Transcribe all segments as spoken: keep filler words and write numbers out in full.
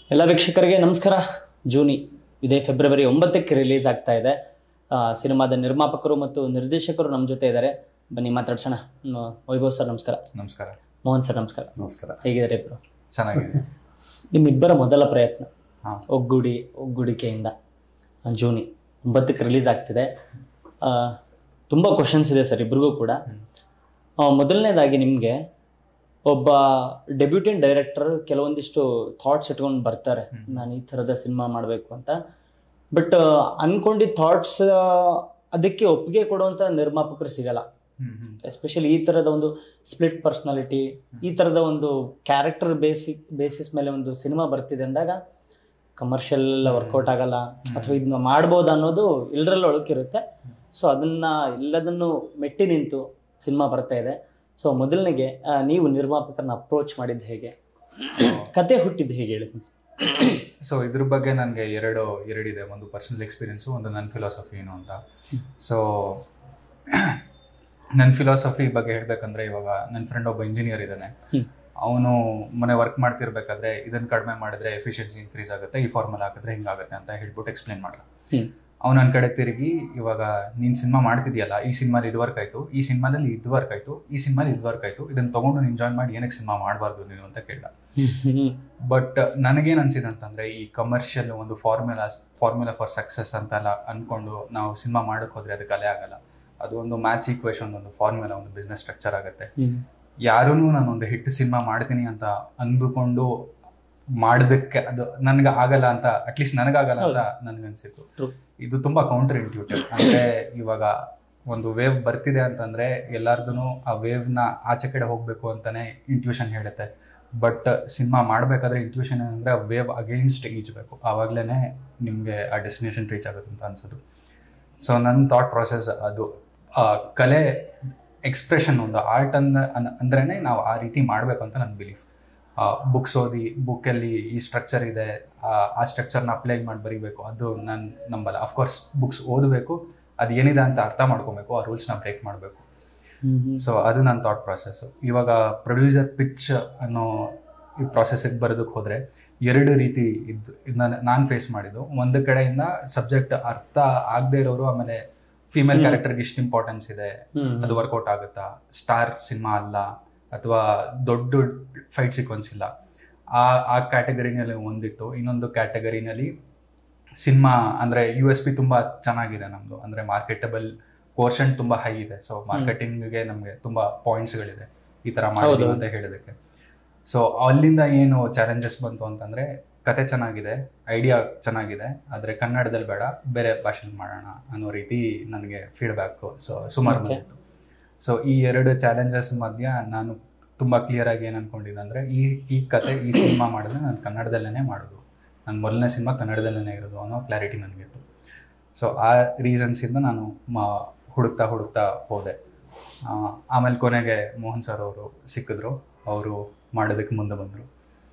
ಎಲ್ಲ ವೀಕ್ಷಕರಿಗೆ ನಮಸ್ಕಾರ. ಜೂನಿ ಇದೇ ಫೆಬ್ರವರಿ ಒಂಬತ್ತಕ್ಕೆ ರಿಲೀಸ್ ಆಗ್ತಾ ಇದೆ. ಸಿನಿಮಾದ ನಿರ್ಮಾಪಕರು ಮತ್ತು ನಿರ್ದೇಶಕರು ನಮ್ಮ ಜೊತೆ ಇದ್ದಾರೆ, ಬನ್ನಿ ಮಾತಾಡ್ಸೋಣ. ವೈಭವ್ ಸರ್ ನಮಸ್ಕಾರ. ನಮಸ್ಕಾರ. ಮೋಹನ್ ಸರ್ ನಮಸ್ಕಾರ. ನಮಸ್ಕಾರ. ಹೇಗಿದ್ದಾರೆ ಇಬ್ಬರು? ಚೆನ್ನಾಗಿದೆ. ನಿಮ್ಮಿಬ್ಬರ ಮೊದಲ ಪ್ರಯತ್ನ ಒಗ್ಗೂಡಿ ಒಗ್ಗೂಡಿಕೆಯಿಂದ ಜೂನಿ ಒಂಬತ್ತಕ್ಕೆ ರಿಲೀಸ್ ಆಗ್ತಿದೆ. ತುಂಬ ಕ್ವಶನ್ಸ್ ಇದೆ ಸರ್ ಇಬ್ರಿಗೂ ಕೂಡ. ಮೊದಲನೇದಾಗಿ ನಿಮಗೆ ಒಬ್ಬ ಡೆಬ್ಯೂಟೆಂಟ್ ಡೈರೆಕ್ಟರ್ ಕೆಲವೊಂದಿಷ್ಟು ಥಾಟ್ಸ್ ಇಟ್ಕೊಂಡು ಬರ್ತಾರೆ, ನಾನು ಈ ಥರದ ಸಿನಿಮಾ ಮಾಡಬೇಕು ಅಂತ. ಬಟ್ ಅನ್ಕೊಂಡಿದ್ದ ಥಾಟ್ಸ್ ಅದಕ್ಕೆ ಒಪ್ಪಿಗೆ ಕೊಡುವಂಥ ನಿರ್ಮಾಪಕರು ಸಿಗಲ್ಲ. ಎಸ್ಪೆಷಲಿ ಈ ಥರದ ಒಂದು ಸ್ಪ್ಲಿಟ್ ಪರ್ಸ್ನಾಲಿಟಿ, ಈ ಥರದ ಒಂದು ಕ್ಯಾರೆಕ್ಟರ್ ಬೇಸಿಕ್ ಬೇಸಿಸ್ ಮೇಲೆ ಒಂದು ಸಿನಿಮಾ ಬರ್ತಿದೆ ಅಂದಾಗ ಕಮರ್ಷಿಯಲ್ ವರ್ಕೌಟ್ ಆಗಲ್ಲ, ಅಥವಾ ಇದನ್ನ ಮಾಡ್ಬೋದು ಅನ್ನೋದು ಎಲ್ಲರಲ್ಲೂ ಒಳಕಿರುತ್ತೆ. ಸೊ ಅದನ್ನು ಎಲ್ಲದನ್ನು ಮೆಟ್ಟಿ ನಿಂತು ಸಿನಿಮಾ ಬರ್ತಾ ಇದೆ. ಸೊ ಮೊದಲನೇಗೆ ನೀವು ನಿರ್ಮಾಪಕರನ್ನ ಅಪ್ರೋಚ್ ಮಾಡಿದ್ದು ಹೇಗೆ, ಕತೆ ಹುಟ್ಟಿದ್ದು ಹೇಗೆ ಹೇಳಿ? ಸೊ ಇದ್ರ ಬಗ್ಗೆ ನನಗೆ ಎರಡು ಎರಡಿದೆ. ಒಂದು ಪರ್ಸನಲ್ ಎಕ್ಸ್ಪೀರಿಯನ್ಸು, ಒಂದು ನನ್ನ ಫಿಲಾಸಫಿ ಏನು ಅಂತ. ಸೊ ನನ್ನ ಫಿಲಾಸಫಿ ಬಗ್ಗೆ ಹೇಳ್ಬೇಕಂದ್ರೆ, ಇವಾಗ ನನ್ನ ಫ್ರೆಂಡ್ ಒಬ್ಬ ಇಂಜಿನಿಯರ್ ಇದ್ದಾನೆ. ಅವನು ಮನೆ ವರ್ಕ್ ಮಾಡ್ತಿರ್ಬೇಕಾದ್ರೆ ಇದನ್ನು ಕಡಿಮೆ ಮಾಡಿದ್ರೆ ಎಫಿಷಿಯನ್ಸಿ ಇನ್ಕ್ರೀಸ್ ಆಗುತ್ತೆ, ಈ ಫಾರ್ಮುಲಾ ಹಾಕಿದ್ರೆ ಹಿಂಗಾಗುತ್ತೆ ಅಂತ ಹೇಳ್ಬಿಟ್ಟು ಎಕ್ಸ್ಪ್ಲೇನ್ ಮಾಡ್ದ. ಅವ್ನು ನನ್ನ ಕಡೆ ತಿರುಗಿ, ಇವಾಗ ನೀನು ಸಿನಿಮಾ ಮಾಡ್ತಿದ್ಯಲ್ಲ, ಈ ಸಿನಿಮಾಲಿ ಇದು ವರ್ಕ್ ಆಯಿತು, ಈ ಸಿನಿಮಾದಲ್ಲಿ ಇದು ವರ್ಕ್ ಆಯಿತು, ಈ ಸಿನಿಮಾಲಿ ಇದು ವರ್ಕ್ ಆಯಿತು, ಇದನ್ನು ತೊಗೊಂಡು ನೀನು ಜಾಯ್ನ್ ಮಾಡಿ ಏನಕ್ಕೆ ಸಿನಿಮಾ ಮಾಡಬಾರ್ದು ನೀನು ಅಂತ ಕೇಳ್ದ. ಬಟ್ ನನಗೇನು ಅನ್ಸಿದೆ ಅಂತಂದರೆ, ಈ ಕಮರ್ಷಿಯಲ್ ಒಂದು ಫಾರ್ಮುಲಾ ಫಾರ್ಮುಲಾ ಫಾರ್ ಸಕ್ಸಸ್ ಅಂತೆಲ್ಲ ಅಂದ್ಕೊಂಡು ನಾವು ಸಿನಿಮಾ ಮಾಡೋಕ್ಕೆ ಹೋದರೆ ಅದು ಕಲೆ ಆಗಲ್ಲ. ಅದು ಒಂದು ಮ್ಯಾಥ್ಸ್ ಈಕ್ವೇಷನ್, ಒಂದು ಫಾರ್ಮುಲಾ, ಒಂದು ಬಿಸ್ನೆಸ್ ಸ್ಟ್ರಕ್ಚರ್ ಆಗುತ್ತೆ. ಯಾರೂ ನಾನೊಂದು ಹಿಟ್ ಸಿನಿಮಾ ಮಾಡ್ತೀನಿ ಅಂತ ಅಂದುಕೊಂಡು ಮಾಡೋದಕ್ಕೆ ಅದು ನನಗೆ ಆಗಲ್ಲ ಅಂತ, ಅಟ್ಲೀಸ್ಟ್ ನನಗಾಗಲ್ಲ ಅಂತ ನನಗನ್ಸಿತ್ತು. ಇದು ತುಂಬ ಕೌಂಟರ್ ಇಂಟ್ಯೂಟಿವ್. ಅಂದರೆ ಇವಾಗ ಒಂದು ವೇವ್ ಬರ್ತಿದೆ ಅಂತಂದರೆ ಎಲ್ಲಾರ್ದು ಆ ವೇವ್ನ ಆಚೆ ಕಡೆ ಹೋಗಬೇಕು ಅಂತಲೇ ಇಂಟ್ಯೂಷನ್ ಹೇಳುತ್ತೆ. ಬಟ್ ಸಿನಿಮಾ ಮಾಡಬೇಕಾದ್ರೆ ಇಂಟ್ಯೂಷನ್ ಏನಂದರೆ ಆ ವೇವ್ ಅಗೇನ್ಸ್ಟ್ ಈಜಬೇಕು, ಆವಾಗಲೇ ನಿಮಗೆ ಆ ಡೆಸ್ಟಿನೇಷನ್ ರೀಚ್ ಆಗುತ್ತೆ ಅಂತ ಅನ್ಸೋದು. ಸೊ ನನ್ನ ಥಾಟ್ ಪ್ರಾಸೆಸ್ ಅದು. ಕಲೆ ಎಕ್ಸ್ಪ್ರೆಷನ್, ಒಂದು ಆರ್ಟ್ ಅಂದ ಅಂದ್ರೇ ನಾವು ಆ ರೀತಿ ಮಾಡಬೇಕು ಅಂತ ನನ್ನ ಬಿಲೀಫ್. ಬುಕ್ಸ್ ಓದಿ ಬುಕ್ಕಲ್ಲಿ ಈ ಸ್ಟ್ರಕ್ಚರ್ ಇದೆ, ಆ ಸ್ಟ್ರಕ್ಚರ್ನ ಅಪ್ಲೈ ಮಾಡಿ ಬರೀಬೇಕು, ಅದು ನಾನು ನಂಬಲ್ಲ. ಅಫ್ಕೋರ್ಸ್ ಬುಕ್ಸ್ ಓದಬೇಕು, ಅದು ಏನಿದೆ ಅಂತ ಅರ್ಥ ಮಾಡ್ಕೊಬೇಕು, ಆ ರೂಲ್ಸ್ನ ಬ್ರೇಕ್ ಮಾಡಬೇಕು. ಸೊ ಅದು ನನ್ನ ಥಾಟ್ ಪ್ರಾಸೆಸ್ಸು. ಇವಾಗ ಪ್ರೊಡ್ಯೂಸರ್ ಪಿಚ್ ಅನ್ನೋ ಈ ಪ್ರಾಸೆಸ್ಸಿಗೆ ಬರೋದಕ್ಕೆ ಹೋದರೆ ಎರಡು ರೀತಿ ಇದ್ದು ನಾನು ನಾನು ಫೇಸ್ ಮಾಡಿದ್ದು. ಒಂದು ಕಡೆಯಿಂದ ಸಬ್ಜೆಕ್ಟ್ ಅರ್ಥ ಆಗದೆ ಇರೋರು, ಆಮೇಲೆ ಫೀಮೇಲ್ ಕ್ಯಾರೆಕ್ಟರ್ಗೆ ಇಷ್ಟು ಇಂಪಾರ್ಟೆನ್ಸ್ ಇದೆ, ಅದು ವರ್ಕೌಟ್ ಆಗುತ್ತಾ, ಸ್ಟಾರ್ ಸಿನಿಮಾ ಅಲ್ಲ, ಅಥವಾ ದೊಡ್ಡ ಫೈಟ್ ಸೀಕ್ವೆನ್ಸ್ ಇಲ್ಲ, ಆ ಆ ಕ್ಯಾಟಗರಿನಲ್ಲಿ ಒಂದಿತ್ತು. ಇನ್ನೊಂದು ಕ್ಯಾಟಗರಿನಲ್ಲಿ ಸಿನಿಮಾ ಅಂದರೆ ಯು ಎಸ್ ಪಿ ತುಂಬ ಚೆನ್ನಾಗಿದೆ ನಮ್ಮದು, ಅಂದರೆ ಮಾರ್ಕೆಟಬಲ್ ಕೋರ್ಷನ್ ತುಂಬ ಹೈ ಇದೆ. ಸೊ ಮಾರ್ಕೆಟಿಂಗ್ಗೆ ನಮಗೆ ತುಂಬ ಪಾಯಿಂಟ್ಸ್ಗಳಿದೆ ಈ ಥರ ಮಾಡಿದ್ವಿ ಅಂತ ಹೇಳೋದಕ್ಕೆ. ಸೊ ಅಲ್ಲಿಂದ ಏನು ಚಾಲೆಂಜಸ್ ಬಂತು ಅಂತಂದರೆ, ಕತೆ ಚೆನ್ನಾಗಿದೆ, ಐಡಿಯಾ ಚೆನ್ನಾಗಿದೆ, ಆದರೆ ಕನ್ನಡದಲ್ಲಿ ಬೇಡ, ಬೇರೆ ಭಾಷೆಯಲ್ಲಿ ಮಾಡೋಣ ಅನ್ನೋ ರೀತಿ ನನಗೆ ಫೀಡ್ಬ್ಯಾಕು ಸೊ ಸುಮಾರು ಬಂದಿತ್ತು. ಸೊ ಈ ಎರಡು ಚಾಲೆಂಜಸ್ ಮಧ್ಯ ನಾನು ತುಂಬ ಕ್ಲಿಯರಾಗಿ ಏನು ಅಂದ್ಕೊಂಡಿದ್ದೆ ಅಂದರೆ, ಈ ಈ ಕತೆ ಈ ಸಿನಿಮಾ ಮಾಡಿದ್ರೆ ನಾನು ಕನ್ನಡದಲ್ಲೇ ಮಾಡೋದು, ನನ್ನ ಮೊದಲನೇ ಸಿನಿಮಾ ಕನ್ನಡದಲ್ಲೇ ಇರೋದು ಅನ್ನೋ ಕ್ಲಾರಿಟಿ ನನಗಿತ್ತು. ಸೊ ಆ ರೀಸನ್ಸಿಂದ ನಾನು ಮಾ ಹುಡುಕ್ತಾ ಹುಡುಕ್ತಾ ಹೋದೆ. ಆಮೇಲೆ ಕೊನೆಗೆ ಮೋಹನ್ ಸರ್ ಅವರು ಸಿಕ್ಕಿದ್ರು, ಅವರು ಮಾಡೋದಕ್ಕೆ ಮುಂದೆ ಬಂದರು.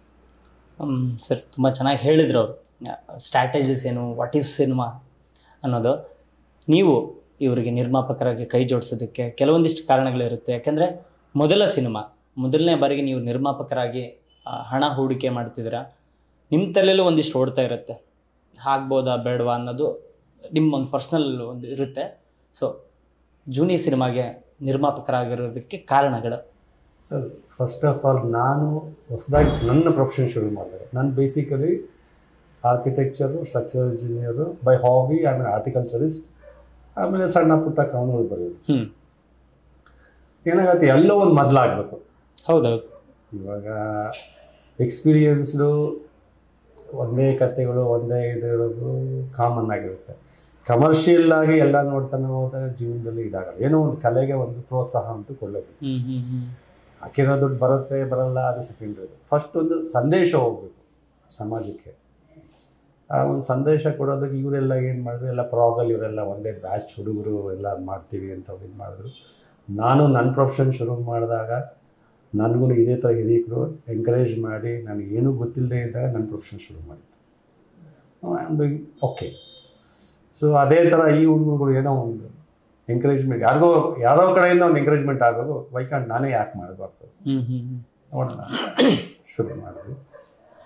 ಸರ್ ತುಂಬ ಚೆನ್ನಾಗಿ ಹೇಳಿದ್ರು ಅವರು, ಸ್ಟ್ರಾಟಜೀಸ್ ಏನು, ವಾಟ್ ಈಸ್ ಸಿನಿಮಾ ಅನ್ನೋದು. ನೀವು ಇವರಿಗೆ ನಿರ್ಮಾಪಕರಾಗಿ ಕೈ ಜೋಡಿಸೋದಕ್ಕೆ ಕೆಲವೊಂದಿಷ್ಟು ಕಾರಣಗಳಿರುತ್ತೆ. ಯಾಕೆಂದರೆ ಮೊದಲ ಸಿನಿಮಾ, ಮೊದಲನೇ ಬಾರಿಗೆ ನೀವು ನಿರ್ಮಾಪಕರಾಗಿ ಹಣ ಹೂಡಿಕೆ ಮಾಡ್ತಿದ್ದೀರಾ, ನಿಮ್ಮ ತಲೆಯಲ್ಲೂ ಒಂದಿಷ್ಟು ಓಡ್ತಾ ಇರುತ್ತೆ, ಆಗ್ಬೋದಾ ಬೇಡವಾ ಅನ್ನೋದು ನಿಮ್ಮ ಒಂದು ಪರ್ಸ್ನಲ್ ಒಂದು ಇರುತ್ತೆ. ಸೊ ಜೂನಿ ಸಿನಿಮಾಗೆ ನಿರ್ಮಾಪಕರಾಗಿರೋದಕ್ಕೆ ಕಾರಣಗಳು? ಸರ್, ಫಸ್ಟ್ ಆಫ್ ಆಲ್ ನಾನು ಹೊಸದಾಗಿ ನನ್ನ ಪ್ರೊಫೆಷನ್ ಶುರು ಮಾಡಿದೆ. ನಾನು basically architecture, structural engineer by hobby, ಆಮೇಲೆ ಆರ್ಟಿಕಲ್ಚರಿಸ್ಟ್, ಆಮೇಲೆ ಸಣ್ಣ ಪುಟ್ಟ ಕಾನೂನು ಬರೆಯೋದು. ಹ್ಞೂ ಏನಾಗತ್ತೆ, ಎಲ್ಲೋ ಒಂದು ಮೊದಲಾಗಬೇಕು. ಹೌದೌದು. ಇವಾಗ ಎಕ್ಸ್ಪೀರಿಯನ್ಸ್ಡು ಒಂದೇ ಕಥೆಗಳು, ಒಂದೇ ಇದಿರೋದು ಕಾಮನ್ ಆಗಿರುತ್ತೆ. ಕಮರ್ಷಿಯಲ್ ಆಗಿ ಎಲ್ಲ ನೋಡ್ತಾನೆ ಹೋದರೆ ಜೀವನದಲ್ಲಿ ಇದಾಗಲ್ಲ. ಏನೋ ಒಂದು ಕಲೆಗೆ ಒಂದು ಪ್ರೋತ್ಸಾಹ ಅಂತೂ ಕೊಳ್ಳಬೇಕು. ಹಾಕಿರೋ ದುಡ್ಡು ಬರುತ್ತೆ ಬರಲ್ಲ ಅದು ಸೆಕೆಂಡ್ರಿ. ಫಸ್ಟ್ ಒಂದು ಸಂದೇಶ ಹೋಗ್ಬೇಕು ಸಮಾಜಕ್ಕೆ. ಆ ಒಂದು ಸಂದೇಶ ಕೊಡೋದಕ್ಕೆ ಇವರೆಲ್ಲ ಏನು ಮಾಡಿದ್ರು, ಎಲ್ಲ ಪ್ರಾಗಲ್ಲಿ ಇವರೆಲ್ಲ ಒಂದೇ ಬ್ಯಾಚ್ ಹುಡುಗರು ಎಲ್ಲ ಮಾಡ್ತೀವಿ ಅಂತ ಇದು ಮಾಡಿದ್ರು. ನಾನು ನನ್ನ ಪ್ರೊಫೆಷನ್ ಶುರು ಮಾಡಿದಾಗ ನನಗೂ ಇದೇ ಥರ ಹಿರಿಯರು ಎಂಕರೇಜ್ ಮಾಡಿ, ನನಗೇನೂ ಗೊತ್ತಿಲ್ಲದೆ ಇದ್ದಾಗ ನನ್ನ ಪ್ರೊಫೆಷನ್ ಶುರು ಮಾಡಿದ್ದು. I am doing okay. So ಅದೇ ಥರ ಈ ಹುಡುಗರುಗಳು ಏನೋ ಒಂದು ಎಂಕರೇಜ್ಮೆಂಟ್, ಯಾರಿಗೋ ಯಾರೋ ಕಡೆಯಿಂದ ಒಂದು ಎಂಕರೇಜ್ಮೆಂಟ್ ಆಗೋದು, ವೈಕಾಂಡ್ ನಾನೇ ಯಾಕೆ ಮಾಡಬಾರ್ದು ನೋಡೋಣ ಶುರು ಮಾಡಿದ್ವಿ.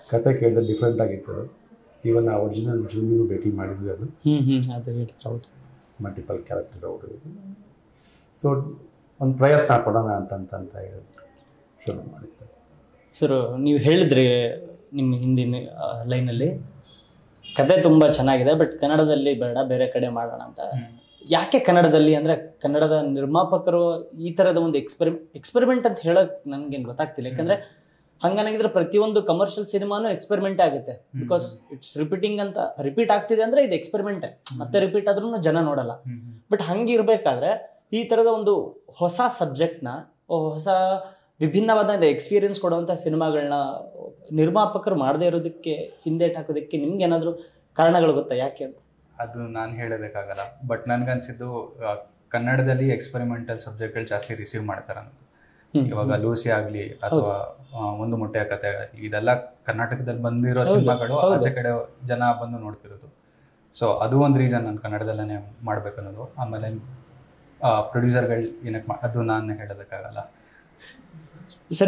ಕತೆ ಕೇಳಿದ್ರೆ ಡಿಫ್ರೆಂಟ್ ಆಗಿತ್ತು ಅದು. ಈವನ್ ಆ ಒರಿಜಿನಲ್ ಜೂನಿಗೂ ಭೇಟಿ ಮಾಡಿದ್ವಿ ಅದು. ಹ್ಞೂ ಹ್ಞೂ ಅದು ಹೇಳಿ ಹೌದು. ಮಲ್ಟಿಪಲ್ ಕ್ಯಾರೆಕ್ಟರ್ ಅವರು. ಸೊ ಒಂದು ಪ್ರಯತ್ನ ಕೊಡೋಣ ಅಂತಂತ ಹೇಳಿ ಶುರು ಮಾಡಿದ್ದಾರೆ. ಸರ್ ನೀವು ಹೇಳಿದ್ರಿ ನಿಮ್ಮ ಹಿಂದಿನ ಲೈನಲ್ಲಿ ಕತೆ ತುಂಬ ಚೆನ್ನಾಗಿದೆ ಬಟ್ ಕನ್ನಡದಲ್ಲಿ ಬೇಡ ಬೇರೆ ಕಡೆ ಮಾಡೋಣ ಅಂತ. ಯಾಕೆ ಕನ್ನಡದಲ್ಲಿ ಅಂದರೆ ಕನ್ನಡದ ನಿರ್ಮಾಪಕರು ಈ ಥರದ ಒಂದು ಎಕ್ಸ್ಪೆರಿಮೆ ಎಕ್ಸ್ಪೆರಿಮೆಂಟ್ ಅಂತ ಹೇಳೋಕೆ ನನಗೇನು ಗೊತ್ತಾಗ್ತಿಲ್ಲ. ಯಾಕಂದರೆ ಹಂಗನಾಗಿದ್ರೆ ಪ್ರತಿಯೊಂದು ಕಮರ್ಷಿಯಲ್ ಸಿನಿಮಾನು ಎಕ್ಸ್ಪೆರಿಮೆಂಟ್ ಆಗುತ್ತೆ. ಬಿಕಾಸ್ ಇಟ್ಸ್ ರಿಪೀಟಿಂಗ್ ಅಂತ ರಿಪೀಟ್ ಆಗ್ತಿದೆ ಅಂದರೆ ಇದು ಎಕ್ಸ್ಪೆರಿಮೆಂಟೇ, ಮತ್ತೆ ರಿಪೀಟ್ ಆದ್ರೂ ಜನ ನೋಡಲ್ಲ. ಬಟ್ ಹಂಗಿರ್ಬೇಕಾದ್ರೆ ಈ ಥರದ ಒಂದು ಹೊಸ ಸಬ್ಜೆಕ್ಟ್ನ ಹೊಸ ವಿಭಿನ್ನವಾದ ಎಕ್ಸ್ಪೀರಿಯನ್ಸ್ ಕೊಡುವಂಥ ಸಿನಿಮಾಗಳನ್ನ ನಿರ್ಮಾಪಕರು ಮಾಡದೇ ಇರೋದಕ್ಕೆ ಹಿಂದೇಟ್ ಹಾಕೋದಕ್ಕೆ ನಿಮ್ಗೆ ಏನಾದರೂ ಕಾರಣಗಳು ಗೊತ್ತಾ ಯಾಕೆ ಅಂತ? ಅದು ನಾನು ಹೇಳೋದಕ್ಕಾಗಲ್ಲ. ಬಟ್ ನನ್ಗನ್ಸಿದ್ದು ಕನ್ನಡದಲ್ಲಿ ಎಕ್ಸ್ಪೆರಿಮೆಂಟಲ್ ಸಬ್ಜೆಕ್ಟ್ಗಳು ಜಾಸ್ತಿ ರಿಸೀವ್ ಮಾಡ್ತಾರೆ. ಇವಾಗ ಲೂಸಿ ಆಗಲಿ ಅಥವಾ ಒಂದು ಮೊಟ್ಟೆಯ ಕತೆ ಆಗಲಿ, ಇದೆಲ್ಲ ಕರ್ನಾಟಕದಲ್ಲಿ ಬಂದಿರೋ ಸಿನಿಮಾಗಳು ಆಚೆ ಕಡೆ ಜನ ಬಂದು ನೋಡ್ತಿರೋದು. ಸೊ ಅದು ಒಂದು ರೀಸನ್ ನಾನು ಕನ್ನಡದಲ್ಲೇ ಮಾಡ್ಬೇಕನ್ನೋದು. ಆಮೇಲೆ ಪ್ರೊಡ್ಯೂಸರ್ಗಳು ಏನಕ್ಕೆ ಅದು ನಾನು ಹೇಳೋದಕ್ಕಾಗಲ್ಲ. ಸರಿ,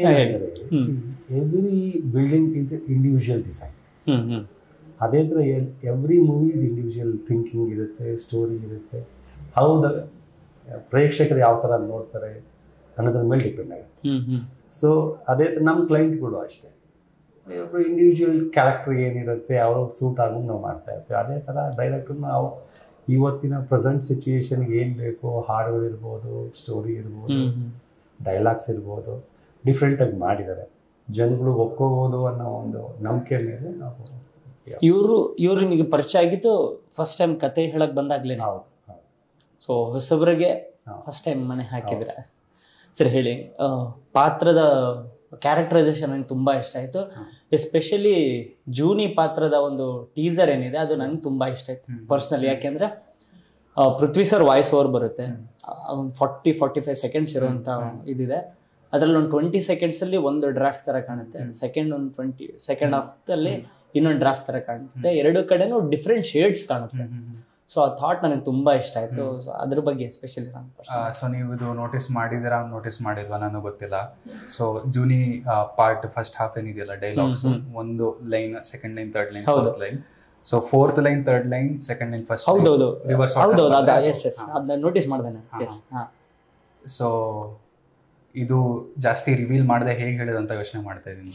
every building is individual design. ಅದೇ ಥರ every movie is individual thinking ಇರುತ್ತೆ, ಸ್ಟೋರಿ ಇರುತ್ತೆ. ಹೌದು, ಪ್ರೇಕ್ಷಕರು ಯಾವ ಥರ ನೋಡ್ತಾರೆ ಅನ್ನೋದ್ರ ಮೇಲೆ ಡಿಪೆಂಡ್ ಆಗುತ್ತೆ. ಸೊ ಅದೇ ನಮ್ಮ ಕ್ಲೈಂಟ್ಗಳು ಅಷ್ಟೇ, ಒಬ್ಬರು ಇಂಡಿವಿಜುವಲ್ ಕ್ಯಾರೆಕ್ಟರ್ ಏನಿರುತ್ತೆ ಅವ್ರಿಗೆ ಸೂಟ್ ಆಗೋದು ನಾವು ಮಾಡ್ತಾ ಇರ್ತೀವಿ. ಅದೇ ಥರ ಡೈರೆಕ್ಟ್ರು ನಾವು ಇವತ್ತಿನ ಪ್ರೆಸೆಂಟ್ ಸಿಚುಯೇಷನ್ಗೆ ಏನು ಬೇಕು, ಹಾಡುಗಳಿರ್ಬೋದು, ಸ್ಟೋರಿ ಇರ್ಬೋದು, ಡೈಲಾಗ್ಸ್ ಇರ್ಬೋದು, ಡಿಫ್ರೆಂಟಾಗಿ ಮಾಡಿದ್ದಾರೆ. ಜನಗಳು ಒಪ್ಕೋಬೋದು ಅನ್ನೋ ಒಂದು ನಂಬಿಕೆ ಮೇಲೆ ನಾವು. ಇವರು ಇವರು ನಿಮಗೆ ಪರಿಚಯ ಆಗಿದ್ದು ಫಸ್ಟ್ ಟೈಮ್ ಕತೆ ಹೇಳಕ್ಕೆ ಬಂದಾಗಲೇ? ಹೌದು. ಸೊ ಹೊಸಬರಿಗೆ ಫಸ್ಟ್ ಟೈಮ್ ಮನೆ ಹಾಕಿದ್ರೆ. ಸರಿ ಹೇಳಿ, ಪಾತ್ರದ ಕ್ಯಾರೆಕ್ಟರೈಸೇಷನ್ ನನಗೆ ತುಂಬ ಇಷ್ಟ ಆಯಿತು. ಎಸ್ಪೆಷಲಿ ಜೂನಿ ಪಾತ್ರದ ಒಂದು ಟೀಸರ್ ಏನಿದೆ ಅದು ನನಗೆ ತುಂಬ ಇಷ್ಟ ಆಯಿತು ಪರ್ಸ್ನಲಿ. ಯಾಕೆಂದರೆ ಪೃಥ್ವಿ ಸರ್ ವಾಯ್ಸ್ ಓವರ್ ಬರುತ್ತೆ, ಒಂದು ಫಾರ್ಟಿ ಫಾರ್ಟಿ ಫೈವ್ ಸೆಕೆಂಡ್ಸ್ ಇರುವಂಥ ಇದಿದೆ. ಅದರಲ್ಲಿ ಒಂದು ಟ್ವೆಂಟಿ ಸೆಕೆಂಡ್ಸಲ್ಲಿ ಒಂದು ಡ್ರಾಫ್ಟ್ ಥರ ಕಾಣುತ್ತೆ, ಸೆಕೆಂಡ್ ಒಂದು ಟ್ವೆಂಟಿ ಸೆಕೆಂಡ್ ಹಾಫ್ದಲ್ಲಿ ಇನ್ನೊಂದು ಡ್ರಾಫ್ಟ್ ಥರ ಕಾಣುತ್ತೆ. ಎರಡು ಕಡೆನೂ ಡಿಫ್ರೆಂಟ್ ಶೇಡ್ಸ್ ಕಾಣುತ್ತೆ. ಸೊ ಆ ಥಾಟ್ ನನಗೆ ತುಂಬ ಇಷ್ಟ ಆಯಿತು. ಸೊ ಅದ್ರ ಬಗ್ಗೆ ಎಸ್ಪೆಷಲಿ ನಾನು. ಸೊ ನೀವು ಇದು ನೋಟಿಸ್ ಮಾಡಿದ್ದೀರಾ, ನೋಟಿಸ್ ಮಾಡಿಲ್ವಾ ನನಗೆ ಗೊತ್ತಿಲ್ಲ. So Juni part first half ಏನಿದೆಯಲ್ಲ ಡೈಲಾಗ್ಸ್, ಒಂದು line, second line, third line, fourth line. So fourth line, third line, second line, first. ಹೌದೌದು ಹೌದೌದು ಅದ ಎಸ್ ಎಸ್ ಅದನ್ನ ನೋಟಿಸ್ ಮಾಡ್ದೇನೆ. ಎಸ್. ಸೊ ಇದು ಜಾಸ್ತಿ ರಿವೀಲ್ ಮಾಡದೆ ಹೇಗೆ ಹೇಳಿದಂತ ಯೋಚನೆ ಮಾಡ್ತಾ ಇದ್ದೀನಿ.